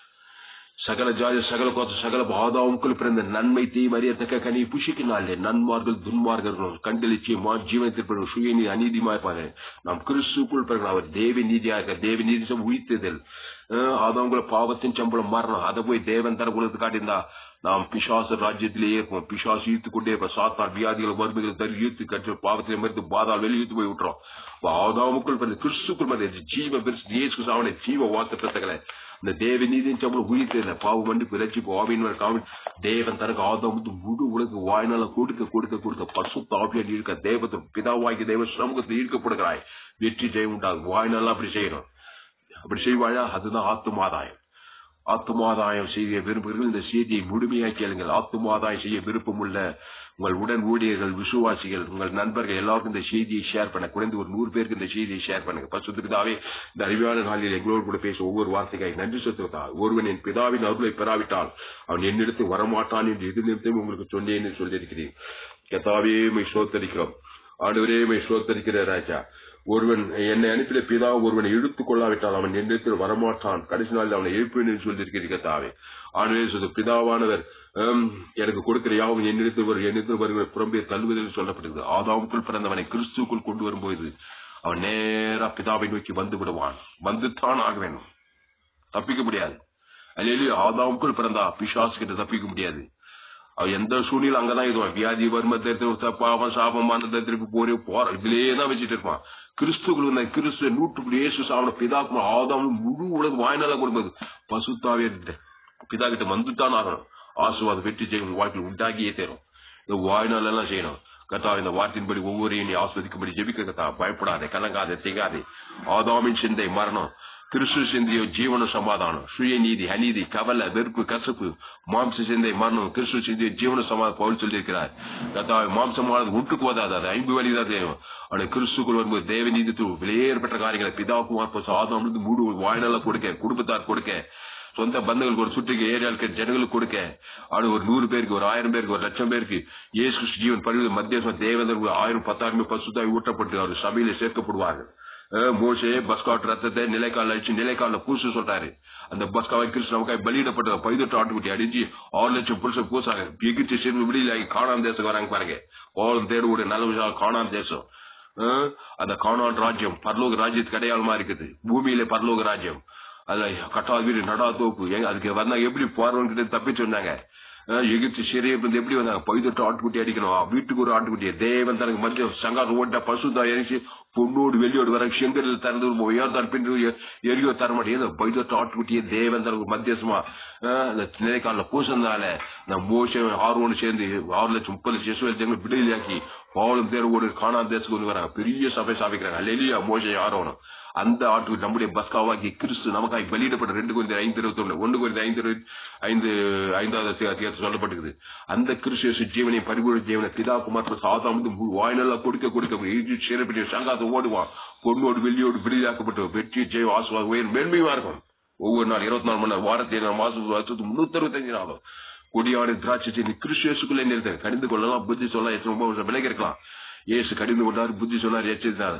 சகல ஜாதி சகல கோத்த சகல ஆதாமுக்குள் பிறந்த நன்மை தீமை அறியத்தக்க கனி புஷிக்கினாலே நன்மார்கள் துன்மார்கள் கண்டலிச்சியமா ஜீவனத்தில் சுயநீதி அநீதிமாய்ப்பாரு. நாம் கிறிஸ்துக்குள் பிறகு அவர் தேவ நீதியாக தேவ நீதி உயிர்த்ததில் ஆதாமுக்குள்ள பாவத்தின் சம்பளம் மரணம். அதை போய் தேவன் தர குலத்து காட்டியிருந்தா நாம் பிசாசு ராஜ்யத்திலேயே இருப்போம். பிசாசு ஈர்த்து கொண்டே இருப்போம். சாத்தார் வியாதிகள் வறுமைகள் தரு ஈர்த்து கற்று பாவத்திலே மறுத்து பாதால் வெளியிட்டு போய் விட்டுறோம். ஆதாமுக்குள் பிறந்த கிறிஸ்துக்குள் பிறந்த ஜீவ பெருசு இயேசு சாவனை ஜீவ வாக்கு பெற்றகளை இந்த தேவ நீதியின் சம்பளம் உயிர்த்த பாவ மன்னிப்பு ரட்சிப்பு ஆவியின் காவல் தேவன் தனக்கு ஆதாமுக்கு முழு உலக வாய்நாள கொடுக்க கொடுக்க கொடுக்க பசுத்த ஆவியால் இருக்க தேவத்தை பிதாவாகி தேவ சமூகத்தை ஈர்க்கப்படுகிறாய். வெற்றி ஜெயம் உண்டாகும். வாய்நாள் அப்படி செய்யணும். அப்படி செய்வாயா? அதுதான் ஆத்துமாதாயம். ஆத்துமாதாயம் செய்ய விரும்புகிறீர்கள், இந்த செய்தியை முழுமையாக கேளுங்கள். ஆத்துமாதாயம் செய்ய விருப்பம் உள்ள உங்கள் உடன் ஊழியர்கள், விசுவாசிகள், உங்கள் நண்பர்கள் எல்லாருக்கும் இந்த செய்தியை ஷேர் பண்ண. குறைந்து ஒரு நூறு பேருக்கு இந்த செய்தியை ஷேர் பண்ணுங்க. பரிசுத்த பிதாவே, இந்த அறிவான நாளில் எங்களோடு கூட பேச ஒவ்வொரு வார்த்தைக்காக நன்றி செலுத்துவதா. ஒருவன் என் பிதாவின் அருளை பெறாவிட்டால் அவன் என்னிடத்து வரமாட்டான் என்று எது நிமித்தம் உங்களுக்கு சொன்னேன்னு சொல்லியிருக்கிறேன். கர்த்தாவே மை சோத்தரிக்கிறோம். ஆண்டவரே மை சோத்தரிக்கிற ராஜா. ஒருவன் என்னை அனுப்பின பிதா ஒருவனை இழுத்துக் கொள்ளாவிட்டால் அவன் என்னிடத்தில் வரமாட்டான், கடைசி நாளில் அவனை எழுப்பேன் என்று சொல்லியிருக்கிறீர்களாவே. ஆண்டவரே சொல்ல பிதாவானவர் எனக்கு கொடுக்கிற யாவும் என்னிடத்தில் வரும், என்னிடத்தில் வருகிற புறம்பே தள்ளுவதில் சொல்லப்பட்டது. ஆதாமுக்குள் பிறந்தவனை கிறிஸ்துக்குள் கொண்டு வரும்போது அவன் நேரா பிதாவை நோக்கி வந்து விடுவான். வந்துத்தான் ஆக வேண்டும், தப்பிக்க முடியாது. அல்லேலூயா. ஆதாமுக்குள் பிறந்தா பிசாசு கிட்ட தப்பிக்க முடியாது. அவன் எந்த சூழ்நிலை அங்கதான் இதுவான். வியாதி வறுமை பாவம் சாபமான தத்திற்கு போறே போற இதுலயே தான் வச்சுட்டு இருப்பான். கிறிஸ்துக்குள்ள கிறிஸ்து நூற்றுக்குள்ள இயேசு சாப்பிட பிதாக்கு ஆதாம் முழு உலக வாய்நாள கொடுப்பது பசுத்தாவே பிதா கிட்ட வந்துட்டான் ஆகணும். ஆசுவாத வெற்றி செய்யும் வாழ்க்கையில் உண்டாகியே தேரும். இந்த வாய்நாள் எல்லாம் செய்யணும். கர்த்தா இந்த வார்த்தையின்படி ஒவ்வொரு நீ ஆஸ்வதிக்கும்படி ஜெபிக்க கர்த்தா. பயப்படாதே, கலங்காதே, திகாதே. ஆதாமின் சிந்தை மரணம், கிறிஸ்து சிந்தையோ ஜீவன சமாதானம். சுய நீதி அநீதி கவலை வெறுப்பு கசப்பு மாம்ச சிந்தை மரணம், கிறிஸ்து சிந்தையோ ஜீவன சமாதானம் பவுல் சொல்லியிருக்கிறார். கர்த்தாவே மாம்சமானது உட்டுக்கு போதாது, அது ஐம்பு வழிதான் தேவம். அவனை கிறிஸ்துக்குள் வரும்போது தேவ நீதி வெளியேற்பட்ட காரியங்களை பிதாவுக்கும் ஆதாம் மூடு வாய்நாள கொடுக்க, குடும்பத்தார் கொடுக்க, சொந்த பந்தங்களுக்கு ஒரு சுற்றுக்கு ஏரியாவுக்கு ஜனங்களுக்கு கொடுக்க, அவனு ஒரு நூறு பேருக்கு ஒரு ஆயிரம் பேருக்கு ஒரு லட்சம் பேருக்கு இயேசு ஜீவன் பரிவு மத்திய தேவதற்கு ஆயிரம் பத்தாயிரம் பசுத்தாய் ஊட்டப்பட்டு அவர் சபையில சேர்க்கப்படுவார்கள். மோசே பஸ்காட் ரத்தத்தை நிலைக்கால அடிச்சு நிலைக்கால பூசு சொல்றாரு. அந்த பஸ்காவை கிறிஸ்து நமக்காக பலியிடப்பட்ட பதினெட்டு ஆட்டுக்குட்டி அடிச்சு ஆறு லட்சம் புருஷ பூசாங்க. எகிப்து சேர்ந்து விடியலாகி காணான் தேசம் வராங்க பாருங்க. ஓலம் தேடுவோட நல்ல காணான் தேசம். அந்த காணான் ராஜ்யம் பரலோக ராஜ்யத்துக்கு அடையாளமா இருக்குது. பூமியில பரலோக ராஜ்யம். அதுல கட்டா வீடு நடா தோப்பு அதுக்கு வந்தா எப்படி போறவங்க தப்பிச்சு வந்தாங்க. எகிப்து சிறையை எப்படி வந்தாங்க? பதினெட்டு ஆட்டுக்குட்டி அடிக்கணும். வீட்டுக்கு ஒரு ஆட்டுக்குட்டியை தேவன் தனக்கு மத்திய சங்காரம் ஓட்ட பசுதா எரிச்சு பொண்ணோடு வெளியோடு வர செங்கல் திறந்து உயர்தான் பின் எரியோ தர மாட்டேன். பதினெட்டு ஆட்டுக்குட்டியை தேவன் தனக்கு மத்தியசமா அந்த நிலைக்கால பூசந்தால நான் மோச ஆர்வம் சேர்ந்து ஆறு லட்சம் முப்பது லட்சம் இஸ்ரவேல் விடுதலையாக்கி பாவலும் தேர்வோடு காணாத தேசத்துக்கு வந்து வராங்க. பெரிய சபை சாபிக்கிறாங்க. அல்லேலூயா. மோசே ஆரோனும் அந்த ஆட்டுக்கு நம்முடைய பஸ்காவாக்கி கிறிஸ்து நமக்காக வெளியிடப்பட்ட ரெண்டு குறிந்த ஐந்து இருபத்தி ஒண்ணு ஒன்று குறிந்த ஐந்து ஐந்து ஐந்தாவது அதிகாரத்தில் சொல்லப்பட்டிருக்குது. அந்த கிறிஸ்து ஜீவனை பரிபூர்ண ஜீவனை பிதா குமார் சாதம் வந்து வாய்நல்லா கொடுக்க கொடுக்க சேரப்பட்ட சங்காத்தை ஓடுவான். பொண்ணோடு வெளியோடு விடுதலாக்கப்பட்டு வெற்றி ஜெய ஆசுவா உயர் மேன்மையா இருக்கும். ஒவ்வொரு நாள் இருபத்தி நாலு மணி நேரம் வாரத்தில் மாசம் வருஷத்துக்கு முன்னூத்தி அறுபத்தஞ்சு நாளும் கொடியாடு திராட்சை கிறிஸ்துக்குள்ளே நிறுத்த கடிந்து கொள்ளலாம். புத்தி சொல்ல ரொம்ப விலகி இருக்கலாம். ஏசு கடிந்து கொண்டாரு, புத்தி சொன்னார், எச்சரித்தாரு.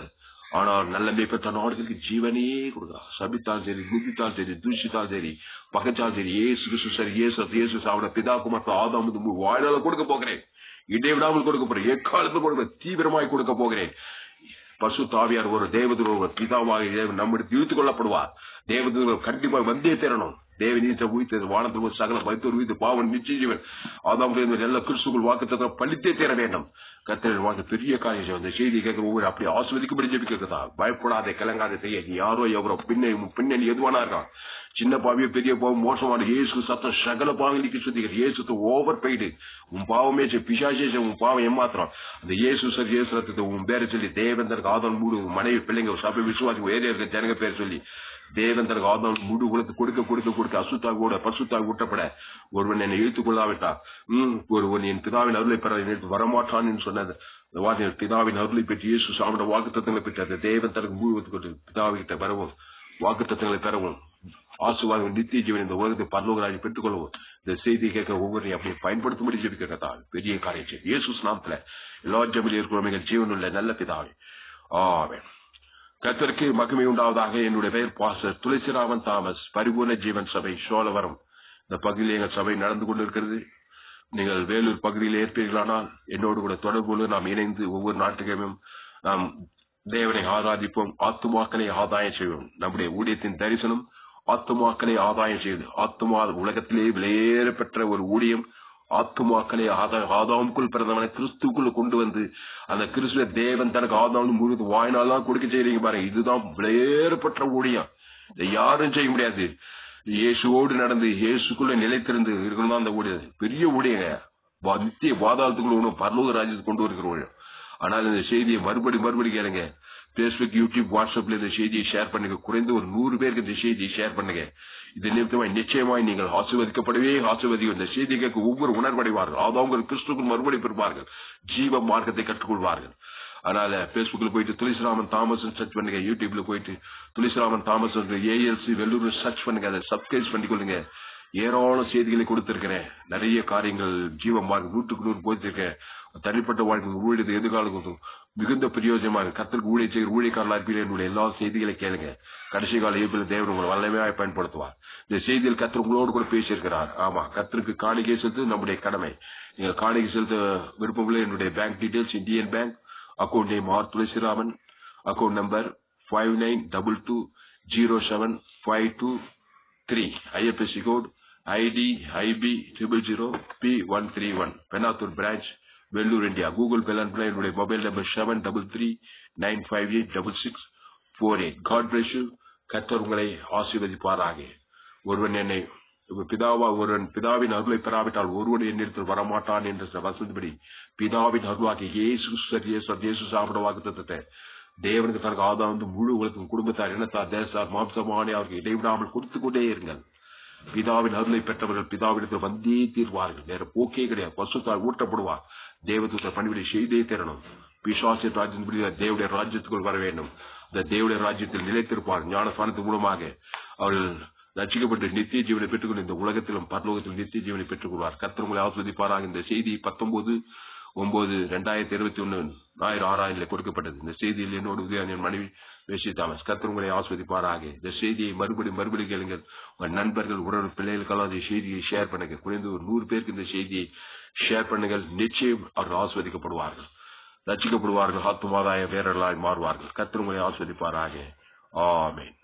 ஆனால் நல்ல மேய்ப்பன் தன் ஆடுகளுக்கு ஜீவனையே கொடுக்கிறார். சபித்தாலும் சரி, நிந்தித்தாலும் சரி, தூஷித்தாலும் சரி, பகைச்சாலும் சரி, ஏசு கிறிஸ்து சரி, ஏசு ஏசு அவட பிதாக்கு மற்றும் ஆதாம் வாழ்நாள கொடுக்க போகிறேன், இடைவிடாமல் கொடுக்க போறேன், எக்காலத்தில் கொடுக்க தீவிரமாய் கொடுக்க போகிறேன். பரிசுத்த ஆவியார் ஒரு தேவதூர் பிதாவாக நம்மிடத்தில் இழுத்துக் கொள்ளப்படுவார். தேவதூர் கண்டிப்பாக வந்தே தரணும். தேவநீத்தை உயிர்த்தது வானத்தில் சகல பைத்தோர் உயிர்த்து பாவன் நிச்சயம் அதான் எல்லா கிறிஸ்துக்குள் வாக்குத்தத்தை பழித்தே தேர வேண்டும். கர்த்தர் வாங்க பெரிய காரியம் அந்த செய்தி கேட்கிற ஒவ்வொரு அப்படி ஆஸ்வதிக்கப்படி ஜெபிக்கிறதா. பயப்படாத, கிளங்காத, செய்ய நீ யாரோ எவரோ பின்ன பின்னணி எதுவானா இருக்கான். சின்ன பாவியோ பெரிய பாவம் மோசமான இயேசு சத்தம் சகல பாவங்களுக்கு சுத்திக்கிற இயேசு ஓவர் போயிடு. உன் பாவமே பிசாசே உன் பாவம் ஏமாத்திரம். அந்த இயேசு சார் இயேசு ரத்தத்தை உன் பேரை சொல்லி தேவந்தருக்கு ஆதம் மூடு மனைவி பிள்ளைங்க சபை விசுவாசி ஏரியா இருக்க ஜனங்க பேர் சொல்லி தேவந்தருக்கு ஆதம் மூடு உலகத்து கொடுக்க கொடுக்க கொடுக்க அசுத்தாக கூட பசுத்தாக ஊட்டப்பட ஒருவன் என்னை இழுத்துக் கொள்ளாவிட்டா உம் ஒருவன் என் பிதாவின் அருளை பெற வரமாட்டான் என்று சொன்னது. பிதாவின் அருளை பெற்று இயேசு சாமிட வாக்கு தத்தங்களை பெற்று அந்த தேவன் தனக்கு மூழ்கு பிதாவிட்ட பெறவும் வாக்கு தத்தங்களை பெறவும் ஆசுவாதம் நித்திய ஜீவன் இந்த உலகத்தை பரலோகராஜை பெற்றுக் கொள்ளவும் இந்த செய்தி கேட்க ஒவ்வொரு அப்படி பயன்படுத்தும்படி ஜெபிக்கிறதா பெரிய காரியம். இயேசு நாமத்துல எல்லா ஜெபில் இருக்கிற ஜீவன் உள்ள நல்ல பிதாவே ஆமென். கர்த்தருக்கு மகிமை உண்டாவதாக. என்னுடைய பெயர் பாஸ்டர் துளசிராமன் தாமஸ், பரிபூர்ண ஜீவன் சபை சோழவரம். இந்த பகுதியில் எங்கள் சபை நடந்து கொண்டிருக்கிறது. நீங்கள் வேலூர் பகுதியில் ஏற்பீர்களானால் என்னோடு கூட தொடர்பு நாம் இணைந்து ஒவ்வொரு நாட்டுக்கும் நாம் தேவனை ஆராதிப்போம், ஆத்துமாக்களை ஆதாயம் செய்வோம். நம்முடைய ஊழியத்தின் தரிசனம் ஆத்துமாக்களை ஆதாயம் செய்து ஆத்துமா உலகத்திலே விலையேற பெற்ற ஒரு ஊழியம். ஆத்துமாக்களை ஆதாமுக்குள் பிறந்தவனை கிறிஸ்துக்குள்ள கொண்டு வந்து அந்த கிறிஸ்துவ தேவன் தனக்கு ஆதாம் முழுது வாய்நாள் கொடுக்க செய்றீங்க பாருங்க. இதுதான் விலையேறப்பட்ட ஊழியம். இதை யாரும் செய்ய முடியாது. இயேசுவோடு நடந்து இயேசுக்குள்ள நிலைத்திருந்து இருக்கணும் தான் அந்த ஊழியம். பெரிய ஊழியங்க. நித்திய பாதாளத்துக்குள்ள ஒன்றும் பரலோக ராஜ்யத்தை கொண்டு வருகிற ஊழியம். ஆனால் இந்த செய்தியை மறுபடி மறுபடி கேளுங்க. பேஸ்புக், யூடியூப், வாட்ஸ்அப்ல இந்த செய்தியை ஷேர் பண்ணுங்க. குறைந்து ஒரு நூறு பேருக்கு இந்த செய்தியை ஷேர் பண்ணுங்க. இது நிமித்தமாய் நிச்சயமாய் நீங்கள் ஆசீர்வதிக்கப்படவே ஆசீர்வதிக்கும். இந்த செய்தி கேட்க ஒவ்வொரு உணர்வடைவார்கள். அவங்க கிறிஸ்துக்குள் மறுபடி பெறுவார்கள், ஜீவ மார்க்கத்தை கற்றுக்கொள்வார்கள். அதனால பேஸ்புக்ல போயிட்டு துளசிராமன் தாமஸ் சர்ச் பண்ணுங்க. யூடியூப்ல போயிட்டு Thulasiraman Thomas ALC Vellur search பண்ணுங்க. அதை சப்ஸ்கிரைப் பண்ணிக்கொள்ளுங்க. ஏராளம் செய்திகளை கொடுத்திருக்கிறேன். நிறைய காரியங்கள் ஜீவ மார்க்கம் நூற்றுக்கு நூறு போயிருக்கேன். தனிப்பட்ட வாழ்க்கை ஊழியது எதிர்காலம் மிகுந்த பிரயோஜனமாக கர்த்தருக்கு ஊழிய செய்கிற ஊழியக்காரர்களா இருப்பீர்கள். என்னுடைய எல்லா செய்திகளை கேளுங்க. கடைசி கால ஏப்பில் தேவன் உங்களை வல்லமையாக பயன்படுத்துவார். இந்த செய்தியில் கர்த்தர் உங்களோடு கூட பேசியிருக்கிறார். ஆமா, கர்த்தருக்கு காணிக்கை செலுத்து நம்முடைய கடமை. நீங்க காணிக்கை செலுத்த விருப்பமில்லை. என்னுடைய bank details Indian bank account name R Thulasiraman, account number five nine double two zero seven five two three, IFSC code ID IB triple zero B one three one, Penathur branch, Vellur, India. Google Pay அனுப்பலாம். என்னுடைய mobile number seven double three nine five eight double six four eight. God bless you. கர்த்தர் உங்களை ஆசீர்வதிப்பாராக. ஒருவன் என்னை பிதாவா ஒருவன் பிதாவின் அருளை பெறாவிட்டால் ஒருவன் என்னிடத்தில் வரமாட்டான் என்ற வசதிப்படி பிதாவின் அருளாகி இயேசு இயேசு சாப்பிட வாக்குத்தத்தத்தை தேவனுக்கு தனக்கு ஆதாம் வந்து முழு உலகத்தின் குடும்பத்தார், இனத்தார், தேசார், மாம்சமானே அவருக்கு இடைவிடாமல் கொடுத்து கொண்டே இருங்கள். பிதாவின் அருளை பெற்றவர்கள் பிதாவிடத்தில் வந்தே தீர்வார்கள். வேற போக்கே கிடையாது. பசுத்தால் ஊட்டப்படுவார். தேவதூதர் பணிவிடை செய்தே தரணும். பிசாசு ராஜ்யத்தின்படி தேவடைய ராஜ்யத்துக்குள் வர வேண்டும். இந்த தேவடைய ராஜ்யத்தில் நிலைத்திருப்பார். ஞானஸ்தானத்தின் மூலமாக அவர்கள் ரட்சிக்கப்பட்டு நித்திய ஜீவனை பெற்றுக்கொண்டு இந்த உலகத்திலும் பரலோகத்திலும் நித்திய ஜீவனை பெற்றுக் கொள்வார். கர்த்தர் உங்களை ஆஸ்வதிப்பாராக. இந்த செய்தி பத்தொன்பது ஒன்பது இரண்டாயிரத்தி இருபத்தி ஒன்னு ஞாயிறு ஆறாயிரம் கொடுக்கப்பட்டது. இந்த செய்தியில் என்னோடு உதவி என் மனைவி பேசி தாமஸ். கர்த்தர் உங்களை ஆஸ்வதிப்பாராக. இந்த செய்தியை மறுபடி மறுபடி கேளுங்கள். உங்கள் நண்பர்கள், உறவு, பிள்ளைகளுக்கெல்லாம் இந்த செய்தியை ஷேர் பண்ணுங்க. குறைந்து ஒரு நூறு பேருக்கு இந்த செய்தியை ஷேர் பண்ணுங்கள். நிச்சயம் அவர்கள் ஆஸ்வதிக்கப்படுவார்கள், ரட்சிக்கப்படுவார்கள், ஆத்துமாதாய வேறர்களாய் மாறுவார்கள். கர்த்தர் உங்களை ஆஸ்வதிப்பாராக. ஆமென்.